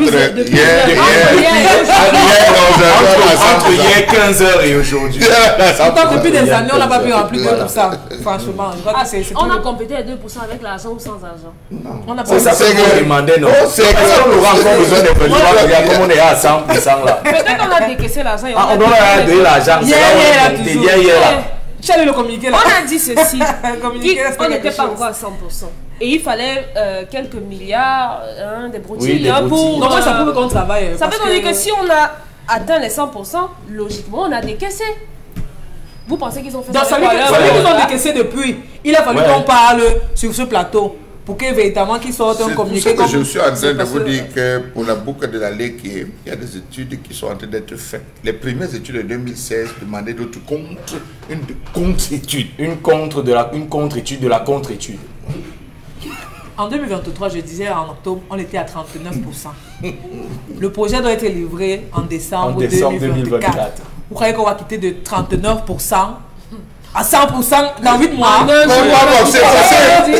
hier quinze heures et aujourd'hui. Pourtant, depuis des années, on n'a pas pu remplir deux pour cent. Franchement, je crois que c'est... On a complété les deux pour cent avec l'argent ou sans argent. On a pas ça que vous demandez, non? C'est qu'on aura encore besoin de faire comme on est à cent pour cent là. Peut-être qu'on a décaissé l'argent. On doit donner l'argent. C'est là où J'allais le communiquer là. On a dit ceci. On n'était pas encore à cent pour cent. Et il fallait euh, quelques milliards, hein, des broutilles. Oui, hein, pour, Comment euh, ça prouve qu'on travaille? Ça veut dire que... que si on a atteint les cent pour cent, logiquement, on a décaissé. Vous pensez qu'ils ont fait ça? Ça veut dire qu'ils ont décaissé depuis. Il a fallu ouais. qu'on parle sur ce plateau pour que véritablement qu'ils sortent un communiqué. Comme je suis en train de vous dire que pour la boucle de la Lake, il y a des études qui sont en train d'être faites. Les premières études de deux mille seize demandaient d'autres contre, une contre-étude. Une contre-étude de, la, une contre de la contre-étude. En deux mille vingt-trois, je disais en octobre, on était à trente-neuf pour cent. Le projet doit être livré en décembre, en décembre deux mille vingt-quatre. Vous croyez qu'on va quitter de trente-neuf pour cent à cent pour cent dans huit mois? Non, non, non, c'est facile.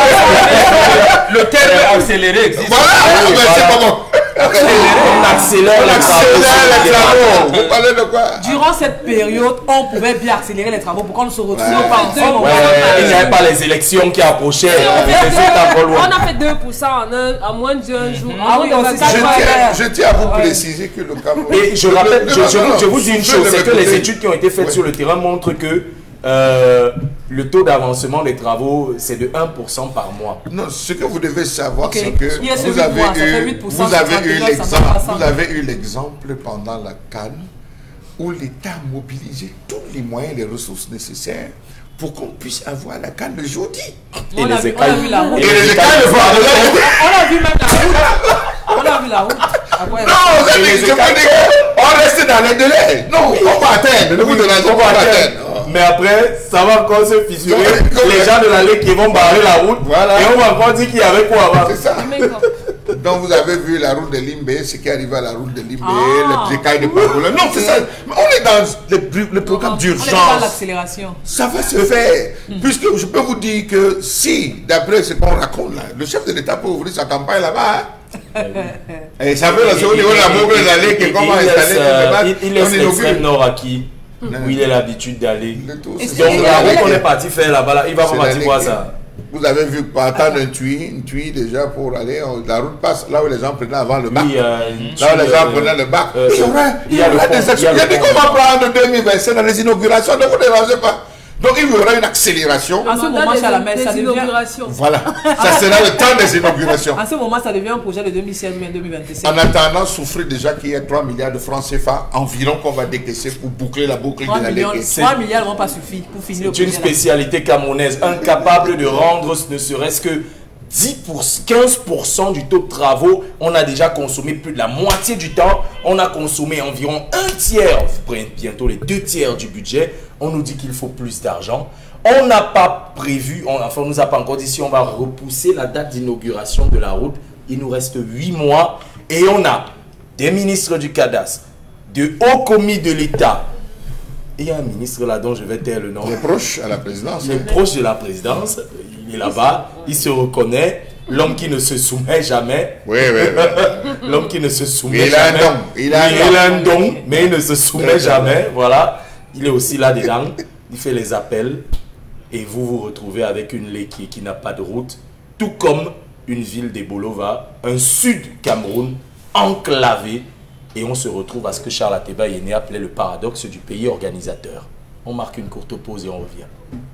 Le terme accéléré existe. Voilà, mais c'est pas bon. On accélère les travaux. Vous parlez de quoi? Durant cette période, on pouvait bien accélérer les travaux pour qu'on ne se retrouve ouais. pas ensemble. Ouais, il n'y avait pas les élections qui approchaient. On a fait deux pour cent en, un, en moins d'un jour. Mmh. Ah oui, je, tiens, je tiens à vous ouais. préciser que le Cameroun... Et je rappelle, je, je, je vous dis une chose, c'est que les études qui ont été faites ouais. sur le terrain montrent que Euh, le taux d'avancement des travaux, c'est de un pour cent par mois. Non, ce que vous devez savoir, okay. c'est que yes, vous, avez mois, eu, vous, avez eu l'exemple, vous avez eu l'exemple pendant la Cannes où l'État a mobilisé tous les moyens et les ressources nécessaires pour qu'on puisse avoir la Cannes le jeudi. Et on, les a vu, on a vu la route. Et les écailles le voir. On a vu même la route. On a vu la route. Après, non, vous avez dit, on reste dans les délais. Non, on va atteindre. Ne vous donnez pas, on va atteindre. Mais après, ça va encore se fissurer. Les gens de la Ligue qui vont barrer la route. Voilà. Et on va encore dire qu'il y avait quoi avant. C'est ça. Donc vous avez vu la route de Limbé, ce qui arrive à la route de Limbé, ah. les écailles de Pagola. Non, c'est ça. On est dans le, le programme d'urgence. On est dans l'accélération. Ça va se faire. Mm. Puisque je peux vous dire que si, d'après ce qu'on raconte là, le chef de l'État peut ouvrir sa campagne là-bas. Et ça veut dire au niveau de la boucle de la Ligue, comment installer. Il laisse l'extrême nord à qui? Où il a l'habitude d'aller. Donc la route qu'on est parti faire là-bas, il va pas partir voir ça. Vous avez vu partant d'un tuyau, une tuyau déjà pour aller, la route passe là où les gens prenaient avant le bac. Oui, euh, là où les gens prenaient le bac. C'est vrai, il y a des actions. Il y a dit qu'on va prendre deux mille vingt-cinq dans les inaugurations, ne vous dérangez pas. Donc il y aura une accélération. En ce moment, ça la met, ça devient... Voilà, ça sera le temps des inaugurations. En ce moment, ça devient un projet de deux mille seize ou deux mille vingt-sept. En attendant, souffrez déjà qu'il y ait trois milliards de francs C F A environ qu'on va décaisser pour boucler la boucle de la Ligue. trois milliards ne vont pas suffire pour finir le projet. C'est une spécialité camerounaise, incapable de rendre ne serait-ce que dix pour cent, quinze pour cent du taux de travaux, on a déjà consommé plus de la moitié du temps. On a consommé environ un tiers, bientôt les deux tiers du budget. On nous dit qu'il faut plus d'argent. On n'a pas prévu, on, enfin on nous a pas encore dit si on va repousser la date d'inauguration de la route. Il nous reste huit mois et on a des ministres du cadastre, de hauts commis de l'État. Il y a un ministre là dont je vais taire le nom. Il est proche à la présidence. Il est proche de la présidence. Il est là-bas. Il se reconnaît. L'homme qui ne se soumet jamais. Oui, oui, oui. L'homme qui ne se soumet il jamais. A un don. Il a, il a un don, mais il ne se soumet jamais. Voilà. Il est aussi là-dedans. Il fait les appels. Et vous vous retrouvez avec une Léki qui n'a pas de route. Tout comme une ville des Bolova, un sud Cameroun enclavé. Et on se retrouve à ce que Charles Ateba Yéné appelait le paradoxe du pays organisateur. On marque une courte pause et on revient.